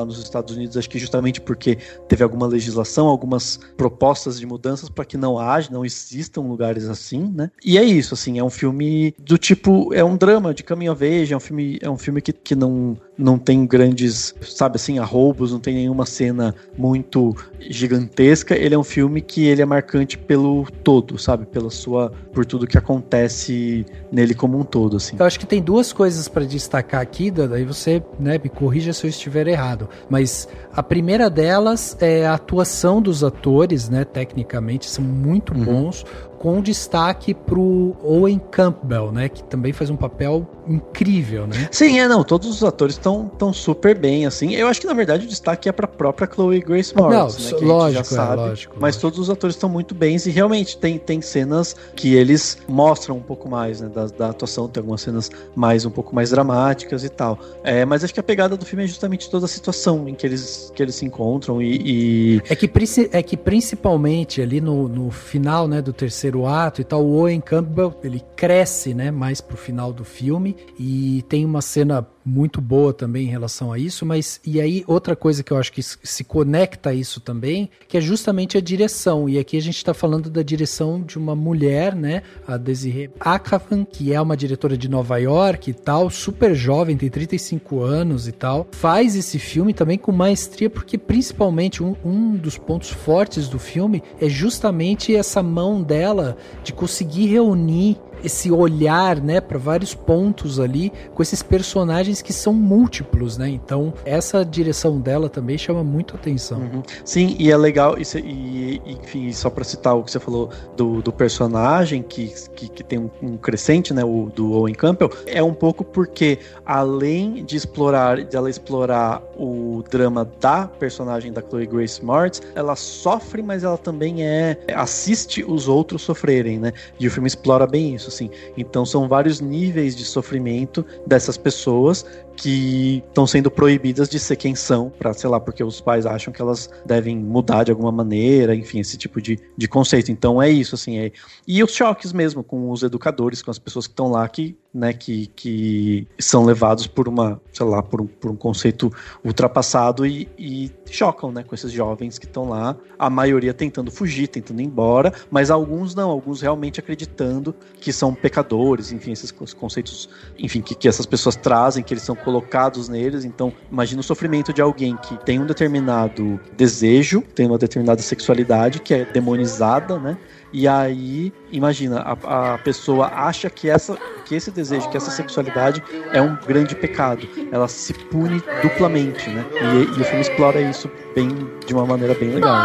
Estados Unidos, acho que justamente porque teve alguma legislação, algumas propostas de mudanças para que não haja, não existam lugares assim, né? E é isso, assim, é um filme do tipo, é um drama de coming of age, é um filme, é um filme que, que não, não tem grandes, sabe assim, arroubos, não tem nenhuma cena muito gigantesca. Ele é um filme que ele é marcante pelo todo, sabe? Pela sua, por tudo que acontece nele como um todo, assim. Eu acho que tem duas coisas para destacar aqui, daí você, né, me corrija se eu estiver errado, mas a primeira delas é a atuação dos atores, né, tecnicamente são muito uhum. bons, com destaque pro Owen Campbell, né, que também faz um papel incrível, né? Sim, é, não, todos os atores estão tão super bem, assim. Eu acho que, na verdade, o destaque é pra própria Chloe Grace Moretz, não, né, que lógico, a gente já sabe, é, lógico, mas lógico. Todos os atores estão muito bens e realmente tem, tem cenas que eles mostram um pouco mais, né, da, da atuação, tem algumas cenas mais, um pouco mais dramáticas e tal. É, mas acho que a pegada do filme é justamente toda a situação em que eles, que eles se encontram e... e... É, que, é que principalmente ali no, no final, né, do terceiro ato e tal, o Owen Campbell, ele cresce, né, mais pro final do filme e tem uma cena muito boa também em relação a isso, mas e aí outra coisa que eu acho que se conecta a isso também, que é justamente a direção, e aqui a gente tá falando da direção de uma mulher, né, a Desiree Akhavan, que é uma diretora de Nova York e tal, super jovem, tem trinta e cinco anos e tal, faz esse filme também com maestria, porque principalmente um, um dos pontos fortes do filme é justamente essa mão dela de conseguir reunir esse olhar, né, para vários pontos ali, com esses personagens que são múltiplos, né, então essa direção dela também chama muito atenção. Uhum. Sim, e é legal, e, e, enfim, só para citar o que você falou do, do personagem, que, que, que tem um, um crescente, né, o do Owen Campbell, é um pouco porque, além de explorar, de ela explorar o drama da personagem da Chloe Grace Moretz, ela sofre, mas ela também é, assiste os outros sofrerem, né, e o filme explora bem isso. Assim. Então são vários níveis de sofrimento dessas pessoas que estão sendo proibidas de ser quem são, para sei lá, porque os pais acham que elas devem mudar de alguma maneira, enfim, esse tipo de, de conceito. Então é isso, assim, é... e os choques mesmo com os educadores, com as pessoas que estão lá, que, né, que, que são levados por uma, sei lá, por um, por um conceito ultrapassado e, e chocam, né, com esses jovens que estão lá, a maioria tentando fugir, tentando ir embora, mas alguns não, alguns realmente acreditando que são pecadores, enfim, esses conceitos, enfim, que, que essas pessoas trazem, que eles são colocados neles. Então imagina o sofrimento de alguém que tem um determinado desejo, tem uma determinada sexualidade que é demonizada, né? E aí, imagina, a, a pessoa acha que, essa, que esse desejo, que essa sexualidade é um grande pecado. Ela se pune duplamente, né? E, e o filme explora isso bem, de uma maneira bem legal.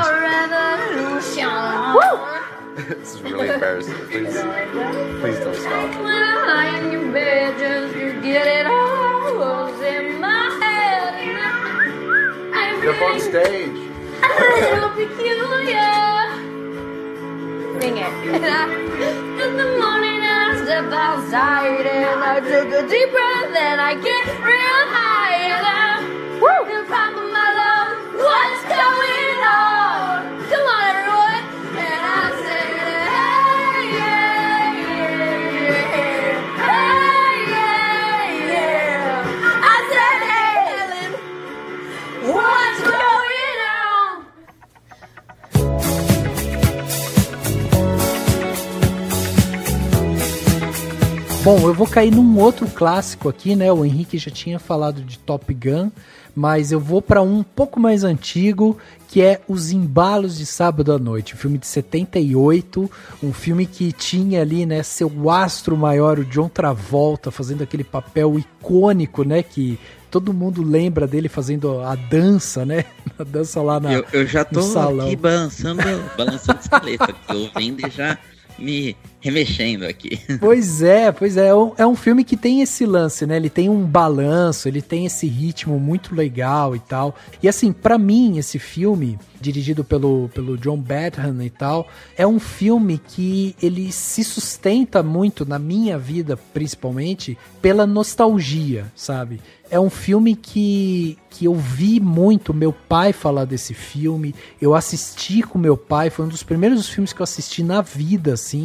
Assim. This is really embarrassing. Please, please don't stop. You're up on stage. A little peculiar. Sing it. In the morning I stepped outside and I took a deep breath and I get real high and I Woo! The problem my love, what's going on? Come on everyone. And I said, hey, yeah, yeah, yeah. Hey, yeah, yeah. I said, hey, Helen, what's going on? Bom, eu vou cair num outro clássico aqui, né? O Henrique já tinha falado de Top Gun, mas eu vou para um pouco mais antigo, que é Os Embalos de Sábado à Noite, um filme de setenta e oito, um filme que tinha ali, né, seu astro maior, o John Travolta, fazendo aquele papel icônico, né, que todo mundo lembra dele fazendo a dança, né, a dança lá na, eu, eu já tô no salão. Aqui balançando, balançando a escaleta, ouvindo e já me remexendo aqui. Pois é, pois é, é um, é um filme que tem esse lance, né, ele tem um balanço, ele tem esse ritmo muito legal e tal, e assim, pra mim, esse filme, dirigido pelo, pelo John Badham e tal, é um filme que ele se sustenta muito, na minha vida principalmente, pela nostalgia, sabe? É um filme que, que eu vi muito meu pai falar desse filme, eu assisti com meu pai, foi um dos primeiros filmes que eu assisti na vida, assim,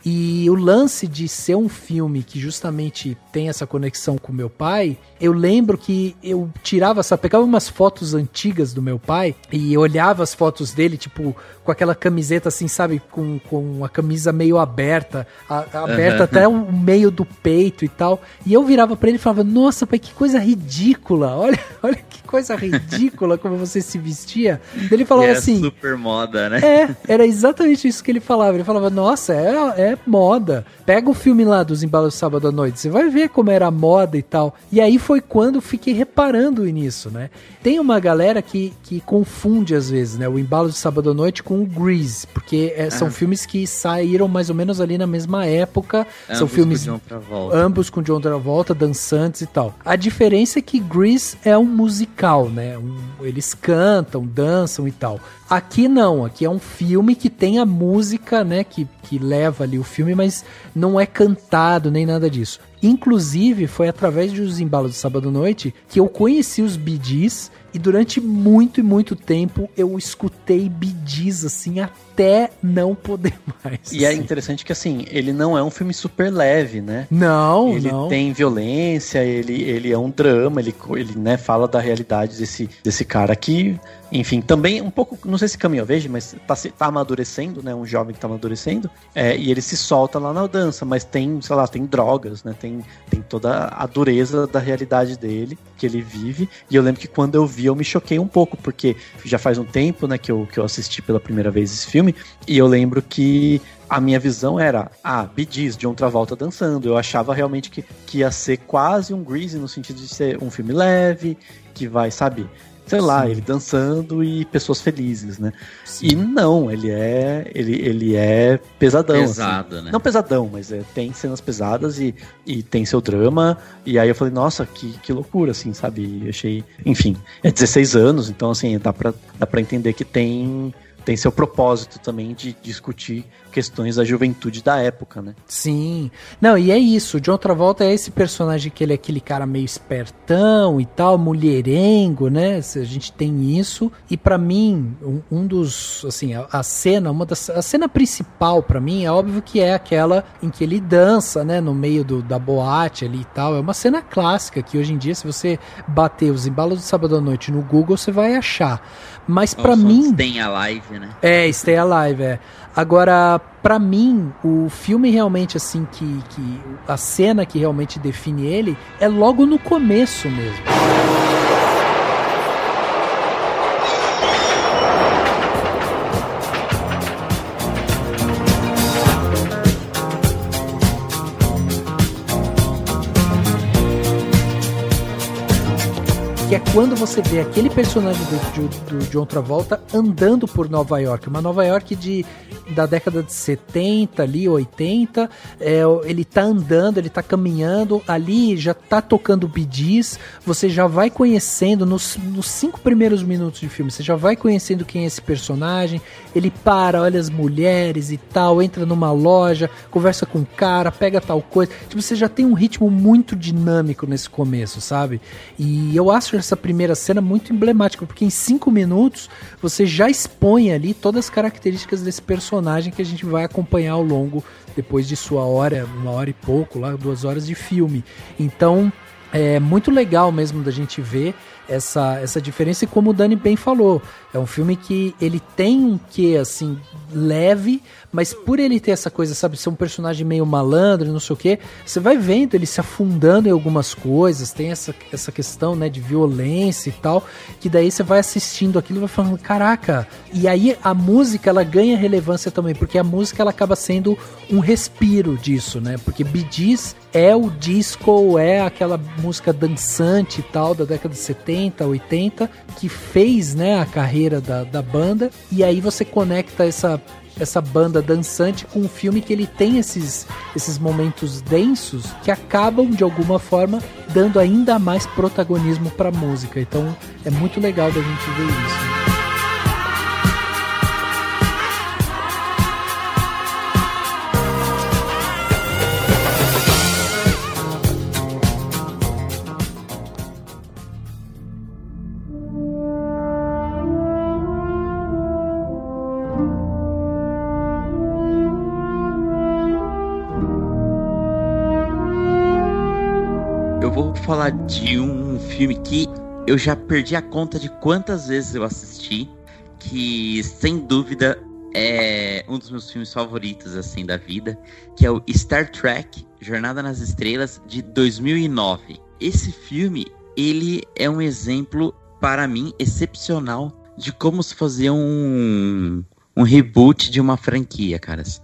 E o lance de ser um filme que justamente tem essa conexão com meu pai, eu lembro que eu tirava, sabe, pegava umas fotos antigas do meu pai e olhava as fotos dele, tipo, com aquela camiseta assim, sabe, com, com a camisa meio aberta, a, aberta uhum. até o meio do peito e tal. E eu virava pra ele e falava, nossa, pai, que coisa ridícula, olha, olha que coisa ridícula como você se vestia. Ele falava era assim... super moda, né? É, era exatamente isso que ele falava. Ele falava, nossa, é, é moda. Pega o filme lá dos Embalos de Sábado à Noite, você vai ver como era moda e tal. E aí foi quando eu fiquei reparando nisso, né? Tem uma galera que, que confunde às vezes, né, o Embalo de Sábado à Noite com o Grease, porque é, são ah. filmes que saíram mais ou menos ali na mesma época. Ambos são filmes com John Travolta. ambos com John Travolta, dançantes e tal. A diferença é que Grease é um musical, né? Um, eles cantam, dançam e tal. Aqui não, aqui é um filme que tem a música, né, que, que leva ali o filme, mas não é cantado nem nada disso. Inclusive, foi através dos Embalos de Sábado à Noite que eu conheci os Bee Gees e durante muito e muito tempo eu escutei Bee Gees, assim, até não poder mais. E assim. É interessante que, assim, ele não é um filme super leve, né? Não, ele não. Ele tem violência, ele, ele é um drama, ele, ele né, fala da realidade desse, desse cara que... Enfim, também um pouco, não sei se caminho vejo, mas tá, tá amadurecendo, né? Um jovem que tá amadurecendo, é, e ele se solta lá na dança, mas tem, sei lá, tem drogas, né? Tem, tem toda a dureza da realidade dele, que ele vive. E eu lembro que quando eu vi, eu me choquei um pouco, porque já faz um tempo, né, que eu, que eu assisti pela primeira vez esse filme, e eu lembro que a minha visão era, ah, Bee Gees, John Travolta dançando. Eu achava realmente que, que ia ser quase um Grease, no sentido de ser um filme leve, que vai, sabe... sei lá, Sim. ele dançando e pessoas felizes, né? Sim. E não, ele é ele, ele é pesadão. Pesado, assim. né? Não pesadão, mas é, tem cenas pesadas e, e tem seu drama. E aí eu falei, nossa, que, que loucura, assim, sabe? Eu achei... Enfim, é dezesseis anos, então, assim, dá pra, dá pra entender que tem... tem seu propósito também de discutir questões da juventude da época, né? Sim. Não, e é isso. O John Travolta é esse personagem que ele é aquele cara meio espertão e tal, mulherengo, né? A gente tem isso. E pra mim, um, um dos, assim, a, a cena, uma das, a cena principal pra mim é óbvio que é aquela em que ele dança, né? No meio do, da boate ali e tal. É uma cena clássica que hoje em dia, se você bater os Embalos de Sábado à Noite no Google, você vai achar. Mas pra mim... Stay Alive, né? É, Stay Alive, é. Agora, pra mim, o filme realmente, assim, que, que a cena que realmente define ele é logo no começo mesmo. Que é quando você vê aquele personagem do, do, do John Travolta andando por Nova York. Uma Nova York de, da década de setenta, ali, oitenta. É, ele tá andando, ele tá caminhando. Ali já tá tocando Bee Gees. Você já vai conhecendo, nos, nos cinco primeiros minutos de filme, você já vai conhecendo quem é esse personagem. Ele para, olha as mulheres e tal, entra numa loja, conversa com o cara, pega tal coisa. Tipo, você já tem um ritmo muito dinâmico nesse começo, sabe? E eu acho essa primeira cena muito emblemática, porque em cinco minutos você já expõe ali todas as características desse personagem que a gente vai acompanhar ao longo, depois de sua hora, uma hora e pouco, lá, duas horas de filme. Então, é muito legal mesmo da gente ver essa, essa diferença, e como o Dani bem falou, é um filme que ele tem um quê, assim, leve, mas por ele ter essa coisa, sabe, ser um personagem meio malandro, não sei o quê, você vai vendo ele se afundando em algumas coisas, tem essa, essa questão, né, de violência e tal, que daí você vai assistindo aquilo e vai falando, caraca, e aí a música, ela ganha relevância também, porque a música, ela acaba sendo um respiro disso, né, porque Bee Gees é o disco, é aquela música dançante e tal, da década de setenta, oitenta, que fez, né, a carreira da, da banda, e aí você conecta essa essa banda dançante com um filme que ele tem esses, esses momentos densos que acabam, de alguma forma, dando ainda mais protagonismo pra música. Então, é muito legal da gente ver isso. vou falar de um filme que eu já perdi a conta de quantas vezes eu assisti, que sem dúvida é um dos meus filmes favoritos assim da vida, que é o Star Trek Jornada nas Estrelas de dois mil e nove. Esse filme, ele é um exemplo para mim excepcional de como se fazia um, um reboot de uma franquia, caras.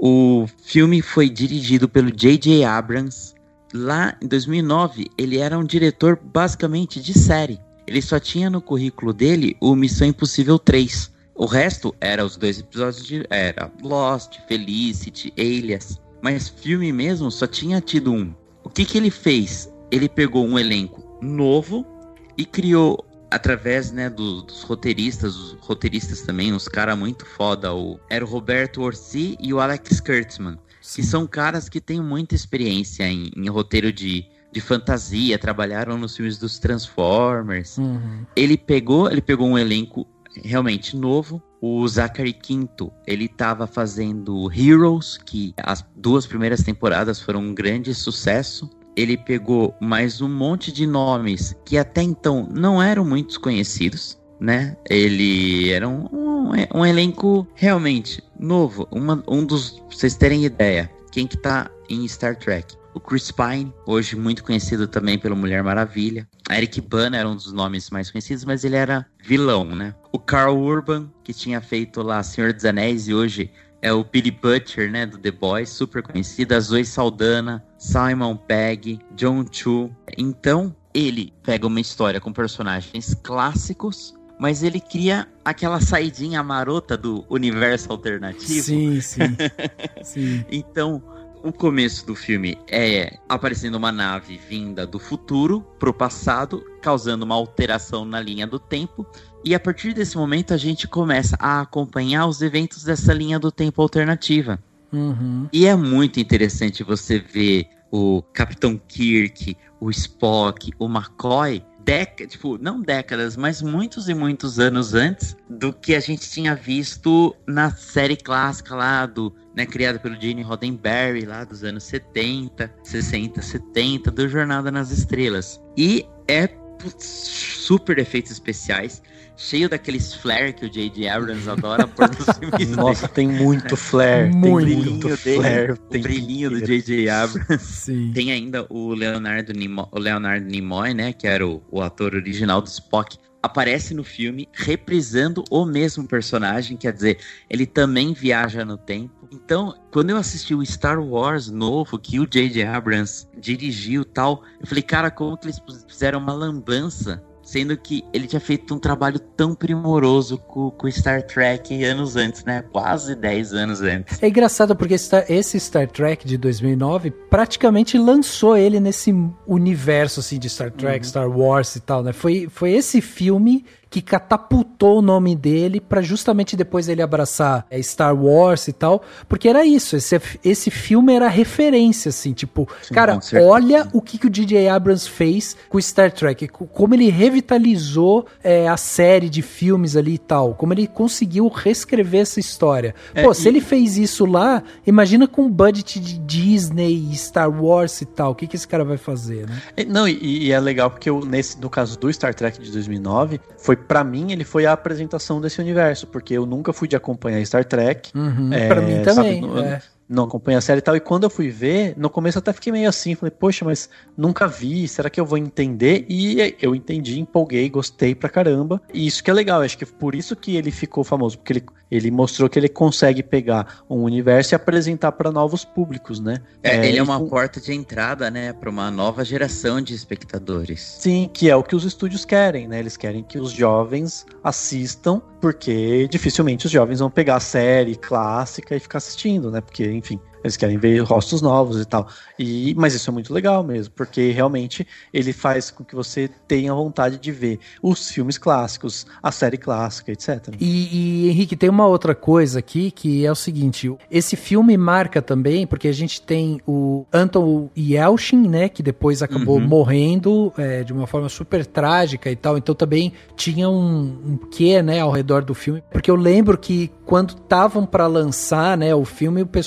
O filme foi dirigido pelo J J Abrams. Lá em dois mil e nove, ele era um diretor basicamente de série. Ele só tinha no currículo dele o Missão Impossível três. O resto era os dois episódios de... Era Lost, Felicity, Alias. Mas filme mesmo só tinha tido um. O que que ele fez? Ele pegou um elenco novo e criou, através, né, do, dos roteiristas, os roteiristas também, uns caras muito foda. O, era o Roberto Orci e o Alex Kurtzman. Sim. Que são caras que têm muita experiência em, em roteiro de, de fantasia, trabalharam nos filmes dos Transformers. Uhum. Ele pegou, ele pegou um elenco realmente novo. O Zachary Quinto, ele estava fazendo Heroes, que as duas primeiras temporadas foram um grande sucesso. Ele pegou mais um monte de nomes que até então não eram muito conhecidos, né? Ele era um, um, um elenco realmente novo. Uma, um dos, pra vocês terem ideia, quem que tá em Star Trek? O Chris Pine, hoje muito conhecido também pelo Mulher Maravilha. A Eric Bana era um dos nomes mais conhecidos, mas ele era vilão, né? O Carl Urban, que tinha feito lá Senhor dos Anéis e hoje é o Billy Butcher, né, do The Boys, super conhecido. A Zoe Saldana, Simon Pegg, John Chu. Então, ele pega uma história com personagens clássicos, mas ele cria aquela saidinha marota do universo alternativo. Sim, sim. sim. Então, o começo do filme é aparecendo uma nave vinda do futuro pro passado, causando uma alteração na linha do tempo. E a partir desse momento a gente começa a acompanhar os eventos dessa linha do tempo alternativa. Uhum. E é muito interessante você ver o Capitão Kirk, o Spock, o McCoy, décadas, tipo, não décadas, mas muitos e muitos anos antes do que a gente tinha visto na série clássica lá, do, né, criada pelo Gene Roddenberry, lá dos anos setenta, sessenta, setenta, do Jornada nas Estrelas. E é putz, super efeitos especiais, cheio daqueles flare que o J J Abrams adora pôr nos filmes. Nossa, tem muito flare. Muito, tem muito flare. O Tem brilhinho do J J Abrams. Sim. Tem ainda o Leonardo Nimoy, o Leonard Nimoy, né, que era o, o ator original do Spock, aparece no filme reprisando o mesmo personagem, quer dizer, ele também viaja no tempo. Então, quando eu assisti o Star Wars novo, que o J J Abrams dirigiu e tal, eu falei, cara, como que eles fizeram uma lambança, sendo que ele tinha feito um trabalho tão primoroso com o Star Trek anos antes, né? Quase dez anos antes. É engraçado porque esse Star Trek de dois mil e nove praticamente lançou ele nesse universo assim, de Star Trek, uhum. Star Wars e tal, né? Foi, foi esse filme que catapultou o nome dele pra justamente depois ele abraçar é, Star Wars e tal, porque era isso, esse, esse filme era referência, assim, tipo, sim, cara, olha o que, que o J J Abrams fez com o Star Trek, como ele revitalizou é, a série de filmes ali e tal, como ele conseguiu reescrever essa história. É, Pô, e... se ele fez isso lá, imagina com o budget de Disney, Star Wars e tal, o que, que esse cara vai fazer, né? É, não, e, e é legal porque eu, nesse, no caso do Star Trek de dois mil e nove, foi pra mim, ele foi a apresentação desse universo, porque eu nunca fui de acompanhar Star Trek. Uhum, é, pra mim também, sabe, é. Não acompanho a série e tal, e quando eu fui ver, no começo eu até fiquei meio assim, falei, poxa, mas nunca vi, será que eu vou entender? E eu entendi, empolguei, gostei pra caramba, e isso que é legal, acho que por isso que ele ficou famoso, porque ele, ele mostrou que ele consegue pegar um universo e apresentar pra novos públicos, né? É, é, ele é uma com... porta de entrada, né, pra uma nova geração de espectadores. Sim, que é o que os estúdios querem, né? Eles querem que os jovens assistam, porque dificilmente os jovens vão pegar a série clássica e ficar assistindo, né? Porque, enfim, eles querem ver rostos novos e tal. E, mas isso é muito legal mesmo, porque realmente ele faz com que você tenha vontade de ver os filmes clássicos, a série clássica, etcétera. E, e Henrique, tem uma outra coisa aqui que é o seguinte, esse filme marca também, porque a gente tem o Anton Yelchin, né, que depois acabou uhum. morrendo é, de uma forma super trágica e tal, então também tinha um, um quê, né, ao redor do filme, porque eu lembro que quando estavam para lançar, né, o filme, o pessoal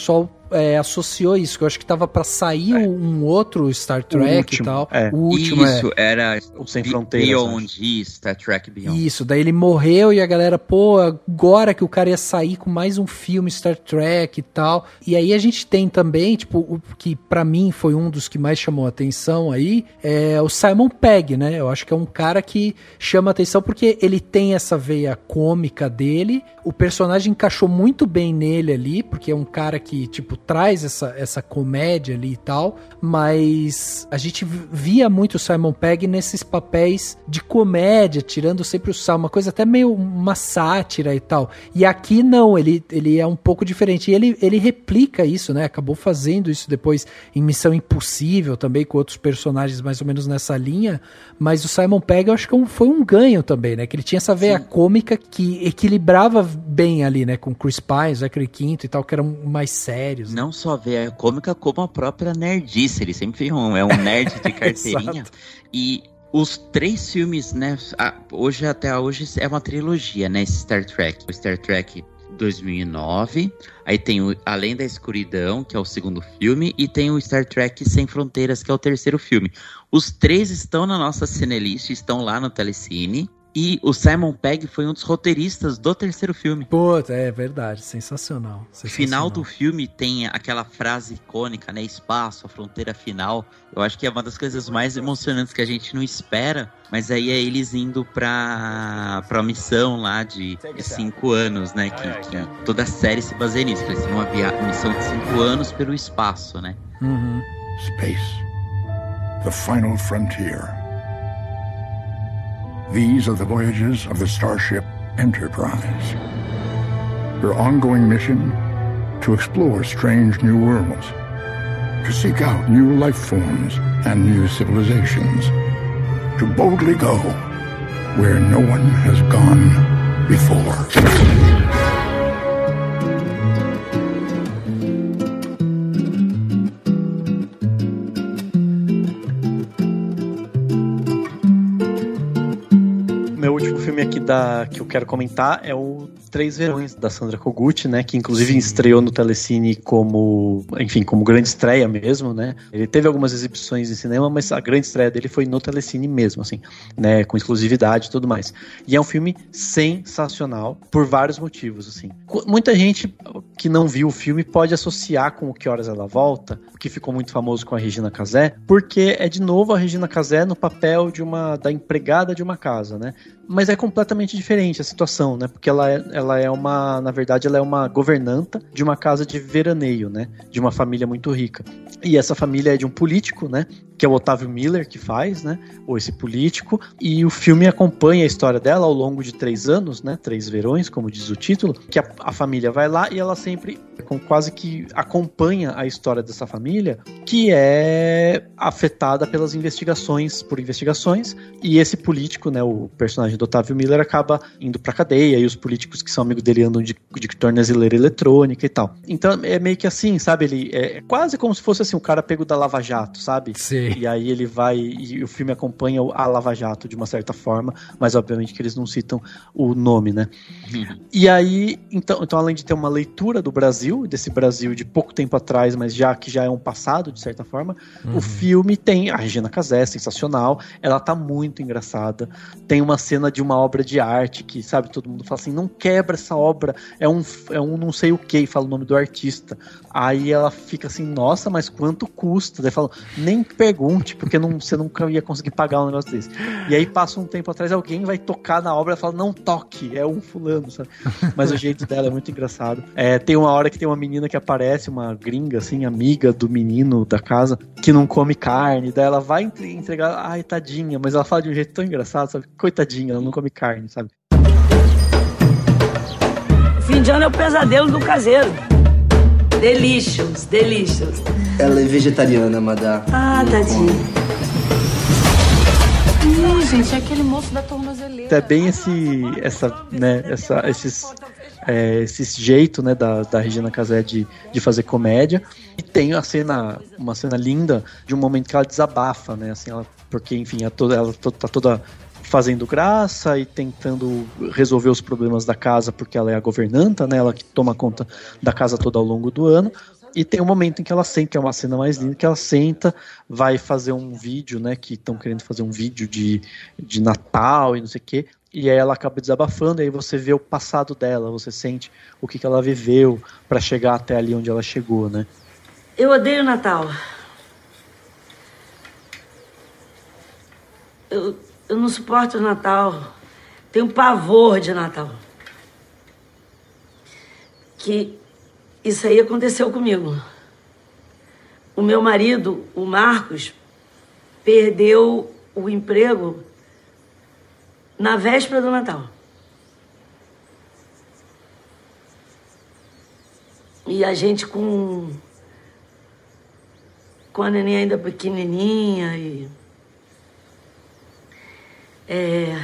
é, associou isso, que eu acho que tava pra sair é. um outro Star Trek último, e tal. É. O último, Isso, é. era o Sem Fronteiras. Beyond, Star Trek Beyond. Isso, daí ele morreu e a galera, pô, agora que o cara ia sair com mais um filme Star Trek e tal. E aí a gente tem também, tipo, o que pra mim foi um dos que mais chamou a atenção aí, é o Simon Pegg, né? Eu acho que é um cara que chama a atenção porque ele tem essa veia cômica dele, o personagem encaixou muito bem nele ali, porque é um cara que, tipo, traz essa, essa comédia ali e tal, mas a gente via muito o Simon Pegg nesses papéis de comédia, tirando sempre o sal, uma coisa até meio uma sátira e tal. E aqui não, ele, ele é um pouco diferente. E ele, ele replica isso, né? Acabou fazendo isso depois em Missão Impossível também, com outros personagens mais ou menos nessa linha, mas o Simon Pegg eu acho que foi um ganho também, né? Que ele tinha essa veia Sim. cômica que equilibrava bem ali, né? Com Chris Pine, Zachary Quinto e tal, que eram mais sérios. Não só veia cômica, como a própria nerdice. Ele sempre um, é um nerd de carteirinha. E os três filmes, né? Hoje, até hoje, é uma trilogia, né? Esse Star Trek. O Star Trek dois mil e nove, aí tem o Além da Escuridão, que é o segundo filme, e tem o Star Trek Sem Fronteiras, que é o terceiro filme. Os três estão na nossa Cinelist, estão lá no Telecine, e o Simon Pegg foi um dos roteiristas do terceiro filme. Pô, é verdade, sensacional. No final do filme tem aquela frase icônica, né? Espaço, a fronteira final. Eu acho que é uma das coisas mais emocionantes que a gente não espera, mas aí é eles indo pra, pra missão lá de cinco anos, né? Que, que toda a série se baseia nisso. Eles têm uma via- missão de cinco anos pelo espaço, né? Uhum. Space, the final frontier. These are the voyages of the Starship Enterprise. Her ongoing mission, to explore strange new worlds, to seek out new life forms and new civilizations, to boldly go where no one has gone before. Aqui da, que eu quero comentar é o Três Verões, da Sandra Kogut, né, que inclusive Sim. estreou no Telecine como, enfim, como grande estreia mesmo, né, ele teve algumas exibições em cinema, mas a grande estreia dele foi no Telecine mesmo, assim, né, com exclusividade e tudo mais, e é um filme sensacional, por vários motivos, assim, muita gente que não viu o filme pode associar com O Que Horas Ela Volta, que ficou muito famoso com a Regina Casé, porque é de novo a Regina Casé no papel de uma, da empregada de uma casa, né, mas é completamente diferente a situação, né? Porque ela é, ela é uma, na verdade, ela é uma governanta de uma casa de veraneio, né? De uma família muito rica. E essa família é de um político, né? Que é o Otávio Miller que faz, né? Ou esse político. E o filme acompanha a história dela ao longo de três anos, né? Três verões, como diz o título. Que a, a família vai lá e ela sempre com, quase que acompanha a história dessa família, que é afetada pelas investigações, por investigações. E esse político, né? O personagem do Otávio Miller acaba indo pra cadeia, e os políticos que são amigos dele andam de, de tornezeleira eletrônica e tal. Então é meio que assim, sabe? Ele é quase como se fosse assim, o cara pego da Lava Jato, sabe? Sim. E aí ele vai, e o filme acompanha a Lava Jato de uma certa forma, mas obviamente que eles não citam o nome, né? Uhum. E aí, então, então, além de ter uma leitura do Brasil, desse Brasil de pouco tempo atrás, mas já que já é um passado, de certa forma, uhum. o filme tem a Regina Casé, sensacional, ela tá muito engraçada, tem uma cena de uma obra de arte que, sabe, todo mundo fala assim, não quebra essa obra, é um, é um não sei o que, e fala o nome do artista. Aí ela fica assim, nossa, mas quanto custa? Daí fala, nem pergunte, porque não, você nunca ia conseguir pagar um negócio desse. E aí passa um tempo atrás, alguém vai tocar na obra e fala, não toque, é um fulano, sabe? Mas o jeito dela é muito engraçado. É, tem uma hora que tem uma menina que aparece, uma gringa, assim, amiga do menino da casa, que não come carne, daí ela vai entregar, ai, tadinha, mas ela fala de um jeito tão engraçado, sabe? Coitadinha, ela não come carne, sabe? Fim de ano é o pesadelo do caseiro. Delicious, delicious. Ela é vegetariana, madá. Ah, tadinha. Ih, gente, é aquele moço da tornozeleira. É bem esse, essa, né, essa, esses, é, esse jeito, né, da, da Regina Casé de, de fazer comédia. E tem a cena, uma cena linda de um momento que ela desabafa, né, assim, ela, porque, enfim, a toda, ela tá toda fazendo graça e tentando resolver os problemas da casa, porque ela é a governanta, né, ela que toma conta da casa toda ao longo do ano. E tem um momento em que ela senta, que é uma cena mais linda, que ela senta, vai fazer um vídeo, né, que estão querendo fazer um vídeo de, de Natal e não sei o quê, e aí ela acaba desabafando, e aí você vê o passado dela, você sente o que, que ela viveu para chegar até ali onde ela chegou, né. Eu odeio Natal. Eu, eu não suporto Natal. Tenho pavor de Natal. Que isso aí aconteceu comigo. O meu marido, o Marcos, perdeu o emprego na véspera do Natal. E a gente com... com a neném ainda pequenininha e... É...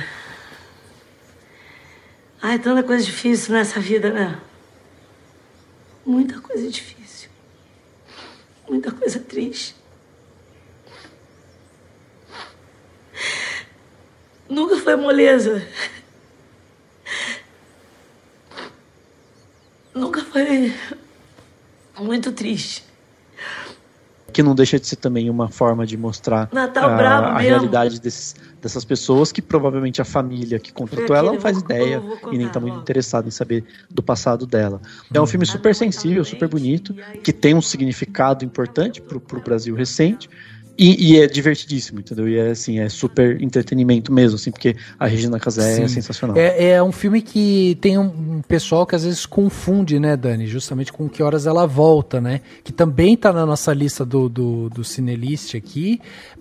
Ai, tanta coisa difícil nessa vida, né? Muita coisa difícil. Muita coisa triste. Nunca foi moleza. Nunca foi muito triste. Que não deixa de ser também uma forma de mostrar Natal a, brabo a mesmo. realidade desses, dessas pessoas que provavelmente a família que contratou ela não faz ideia e nem está muito interessada em saber do passado dela. É um filme super sensível, super bonito, que tem um significado importante pro, pro Brasil recente. E, e é divertidíssimo, entendeu? E é assim, é super entretenimento mesmo, assim, porque a Regina Casé Sim. é sensacional. É, é um filme que tem um, um pessoal que às vezes confunde, né, Dani? Justamente com Que Horas Ela Volta, né? Que também tá na nossa lista do, do, do Cinelist aqui,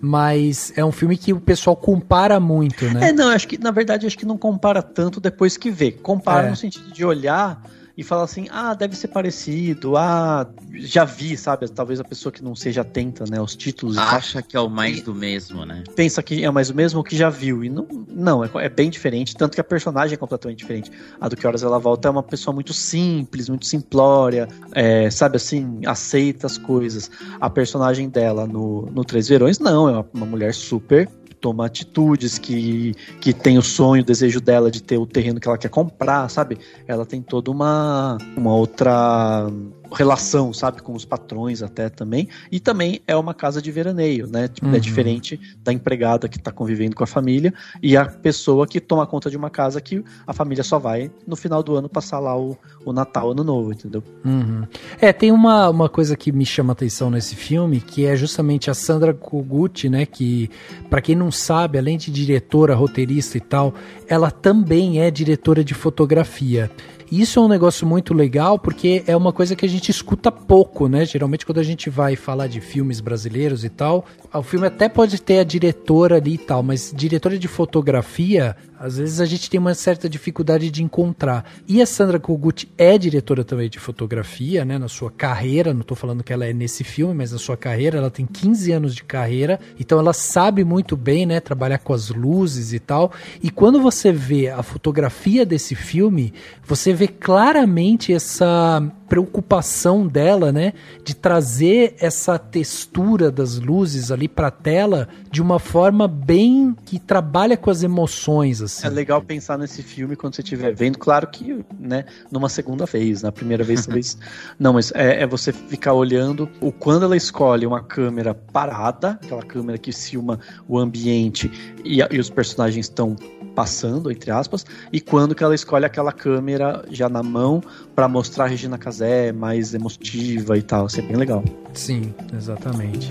mas é um filme que o pessoal compara muito, né? É, não, acho que, na verdade, acho que não compara tanto depois que vê. Compara É. no sentido de olhar e falar assim, ah, deve ser parecido, ah, já vi, sabe? Talvez a pessoa que não seja atenta, né, aos títulos. Acha que é o mais do mesmo, né? Pensa que é mais o mesmo que já viu. E não, não é, é bem diferente, tanto que a personagem é completamente diferente. A do Que Horas Ela Volta é uma pessoa muito simples, muito simplória, é, sabe assim, aceita as coisas. A personagem dela no, no Três Verões, não, é uma, uma mulher super... toma atitudes, que, que tem o sonho, o desejo dela de ter o terreno que ela quer comprar, sabe? Ela tem toda uma, uma outra relação, sabe? Com os patrões até também. E também é uma casa de veraneio, né? Uhum. É diferente da empregada que tá convivendo com a família e a pessoa que toma conta de uma casa que a família só vai no final do ano passar lá o, o Natal, Ano Novo, entendeu? Uhum. É, tem uma, uma coisa que me chama a atenção nesse filme, que é justamente a Sandra Kogut, né? Que, pra quem não sabe, além de diretora, roteirista e tal, ela também é diretora de fotografia. Isso é um negócio muito legal, porque é uma coisa que a gente escuta pouco, né? Geralmente quando a gente vai falar de filmes brasileiros e tal, o filme até pode ter a diretora ali e tal, mas diretora de fotografia, às vezes a gente tem uma certa dificuldade de encontrar. E a Sandra Kogut é diretora também de fotografia, né? Na sua carreira, não tô falando que ela é nesse filme, mas na sua carreira, ela tem quinze anos de carreira, então ela sabe muito bem, né? Trabalhar com as luzes e tal. E quando você vê a fotografia desse filme, você vê claramente essa preocupação dela, né, de trazer essa textura das luzes ali pra tela de uma forma bem que trabalha com as emoções, assim. É legal pensar nesse filme quando você estiver vendo, claro que, né, numa segunda vez, na primeira vez talvez não, mas é, é você ficar olhando o quando ela escolhe uma câmera parada, aquela câmera que filma o ambiente e, e os personagens estão passando, entre aspas, e quando que ela escolhe aquela câmera já na mão pra mostrar a Regina Casé mais emotiva e tal, isso é bem legal. Sim, exatamente.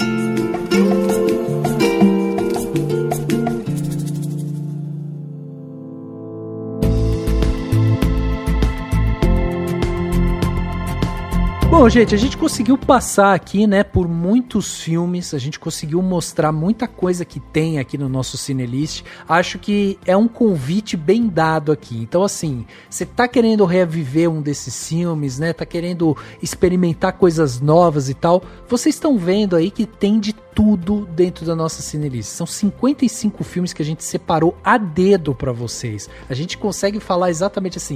Bom, gente, a gente conseguiu passar aqui, né, por muitos filmes, a gente conseguiu mostrar muita coisa que tem aqui no nosso Cinelist. Acho que é um convite bem dado aqui. Então, assim, você tá querendo reviver um desses filmes, né, tá querendo experimentar coisas novas e tal, vocês estão vendo aí que tem de tudo dentro da nossa Cinelist. São cinquenta e cinco filmes que a gente separou a dedo pra vocês. A gente consegue falar exatamente assim...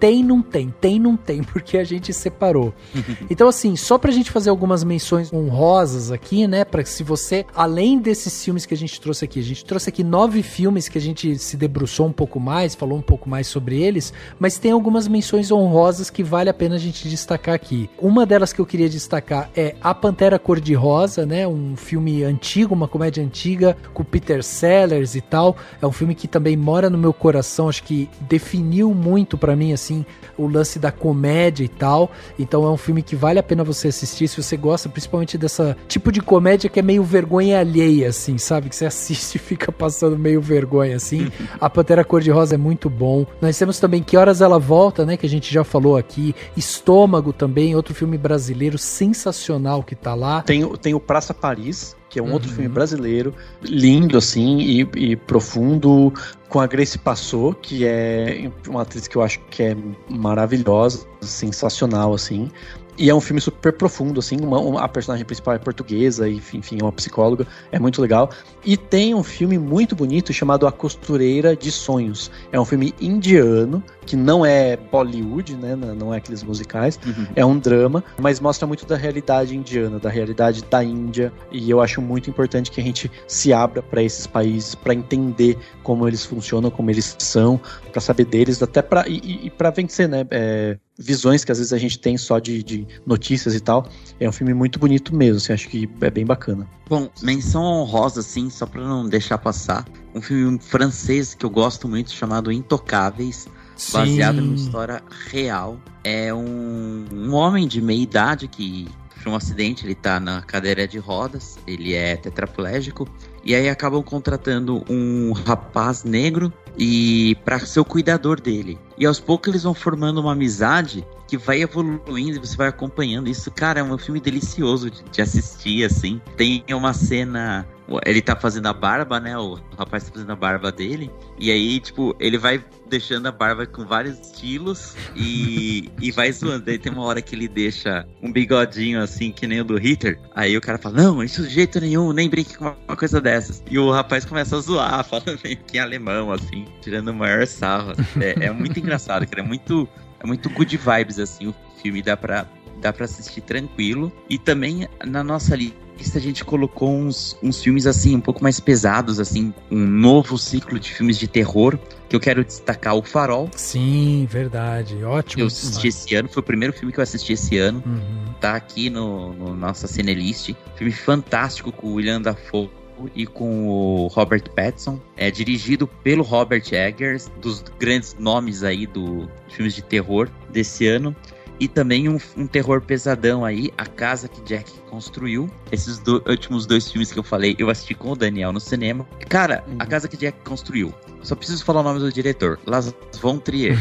tem, não tem, tem, não tem, porque a gente separou. Então, assim, só pra gente fazer algumas menções honrosas aqui, né, pra que se você, além desses filmes que a gente trouxe aqui, a gente trouxe aqui nove filmes que a gente se debruçou um pouco mais, falou um pouco mais sobre eles, mas tem algumas menções honrosas que vale a pena a gente destacar aqui. Uma delas que eu queria destacar é A Pantera Cor-de-Rosa, né, um filme antigo, uma comédia antiga, com Peter Sellers e tal. É um filme que também mora no meu coração, acho que definiu muito pra mim, assim, o lance da comédia e tal. Então é um filme que vale a pena você assistir, se você gosta principalmente dessa tipo de comédia que é meio vergonha alheia, assim, sabe? Que você assiste e fica passando meio vergonha, assim. A Pantera Cor-de-Rosa é muito bom. Nós temos também Que Horas Ela Volta, né? Que a gente já falou aqui. Estômago também, outro filme brasileiro sensacional que tá lá. Tem, tem o Praça Paris, que é um uhum. outro filme brasileiro, lindo, assim, e, e profundo, com a Grace Passou, que é uma atriz que eu acho que é maravilhosa, sensacional, assim. E é um filme super profundo, assim, uma, uma, a personagem principal é portuguesa, e, enfim, é uma psicóloga, é muito legal. E tem um filme muito bonito chamado A Costureira de Sonhos. É um filme indiano, que não é Bollywood, né, não é aqueles musicais, uhum. é um drama, mas mostra muito da realidade indiana, da realidade da Índia, e eu acho muito importante que a gente se abra para esses países, para entender como eles funcionam, como eles são, para saber deles, até para e, e para vencer, né, é, visões que às vezes a gente tem só de, de notícias e tal. É um filme muito bonito mesmo, assim, acho que é bem bacana. Bom, menção honrosa, assim, só pra não deixar passar, um filme francês que eu gosto muito, chamado Intocáveis, Sim. baseado numa história real. É um, um homem de meia idade que sofreu um acidente, ele tá na cadeira de rodas, ele é tetraplégico, e aí acabam contratando um rapaz negro e para ser o cuidador dele. E aos poucos eles vão formando uma amizade que vai evoluindo e você vai acompanhando isso. Cara, é um filme delicioso de, de assistir, assim. Tem uma cena... Ele tá fazendo a barba, né? O rapaz tá fazendo a barba dele. E aí, tipo, ele vai deixando a barba com vários estilos e, e vai zoando. Aí tem uma hora que ele deixa um bigodinho assim, que nem o do Hitler. Aí o cara fala, não, isso de jeito nenhum, nem brinque com uma coisa dessas. E o rapaz começa a zoar, falando meio que em alemão, assim, tirando o maior sarro. É, é muito engraçado, cara. É muito, é muito good vibes, assim, o filme. Dá pra, dá pra assistir tranquilo. E também, na nossa lista, a gente colocou uns, uns filmes assim um pouco mais pesados, assim, um novo ciclo de filmes de terror, que eu quero destacar O Farol. Sim, verdade, ótimo. Eu assisti esse ano, foi o primeiro filme que eu assisti esse ano, uhum. tá aqui no, no nossa Cinelist, filme fantástico com o William Dafoe e com o Robert Pattinson, é dirigido pelo Robert Eggers, dos grandes nomes aí do filmes de terror desse ano. E também um, um terror pesadão aí, A Casa que Jack Construiu. Esses do, últimos dois filmes que eu falei, eu assisti com o Daniel no cinema. Cara, uhum. A Casa que Jack Construiu. Só preciso falar o nome do diretor. Lars von Trier.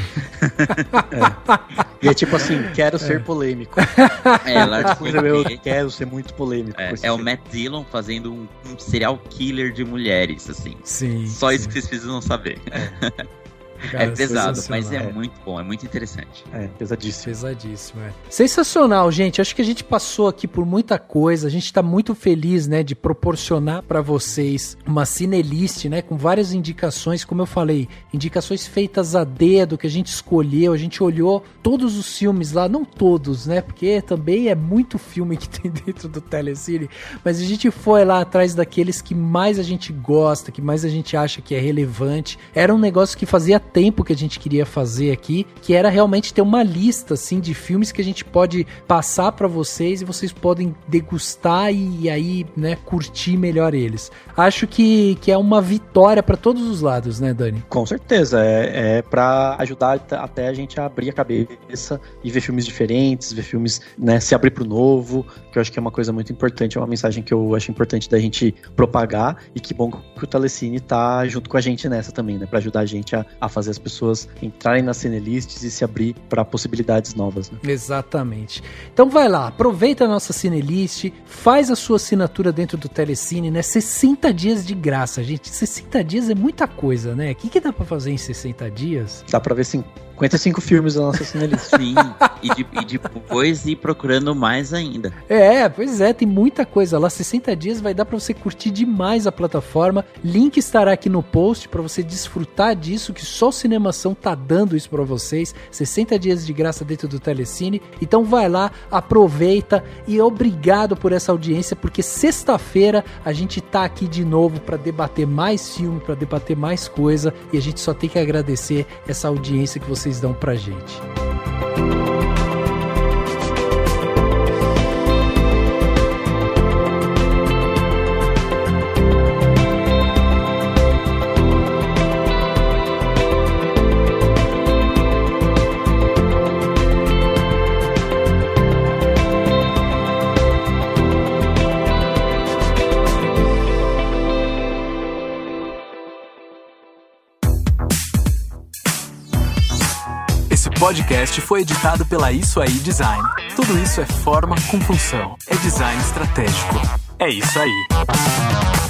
é. E é tipo assim, quero é. ser polêmico. É, Lars von Trier. Eu quero ser muito polêmico. É, é o Matt Dillon fazendo um, um serial killer de mulheres, assim. Sim. Só sim. isso que vocês precisam saber. É. Cara, é pesado, mas é, é muito bom, é muito interessante. É, pesadíssimo. Pesadíssimo, é. Sensacional, gente. Acho que a gente passou aqui por muita coisa. A gente tá muito feliz, né, de proporcionar pra vocês uma Cinelist, né, com várias indicações, como eu falei, indicações feitas a dedo, que a gente escolheu. A gente olhou todos os filmes lá, não todos, né, porque também é muito filme que tem dentro do Telecine, mas a gente foi lá atrás daqueles que mais a gente gosta, que mais a gente acha que é relevante. Era um negócio que fazia tempo que a gente queria fazer aqui, que era realmente ter uma lista, assim, de filmes que a gente pode passar pra vocês e vocês podem degustar e, e aí, né, curtir melhor eles. Acho que, que é uma vitória pra todos os lados, né, Dani? Com certeza, é, é pra ajudar até a gente a abrir a cabeça e ver filmes diferentes, ver filmes, né, se abrir pro novo, que eu acho que é uma coisa muito importante, é uma mensagem que eu acho importante da gente propagar, e que bom que o Telecine tá junto com a gente nessa também, né, pra ajudar a gente a, a fazer as pessoas entrarem nas Cinelists e se abrir para possibilidades novas, né? Exatamente. Então vai lá, aproveita a nossa Cinelist, faz a sua assinatura dentro do Telecine, né? sessenta dias de graça, gente. sessenta dias é muita coisa, né? O que, que dá para fazer em sessenta dias? Dá para ver sim. cinquenta e cinco filmes da nossa cinelista. Sim, e, de, e depois ir procurando mais ainda. É, pois é, tem muita coisa lá. sessenta dias vai dar pra você curtir demais a plataforma. Link estará aqui no post pra você desfrutar disso, que só o Cinemação tá dando isso pra vocês. sessenta dias de graça dentro do Telecine. Então vai lá, aproveita e obrigado por essa audiência, porque sexta-feira a gente tá aqui de novo pra debater mais filme, pra debater mais coisa, e a gente só tem que agradecer essa audiência que vocês dão pra gente. O podcast foi editado pela Isso Aí Design. Tudo isso é forma com função. É design estratégico. É isso aí.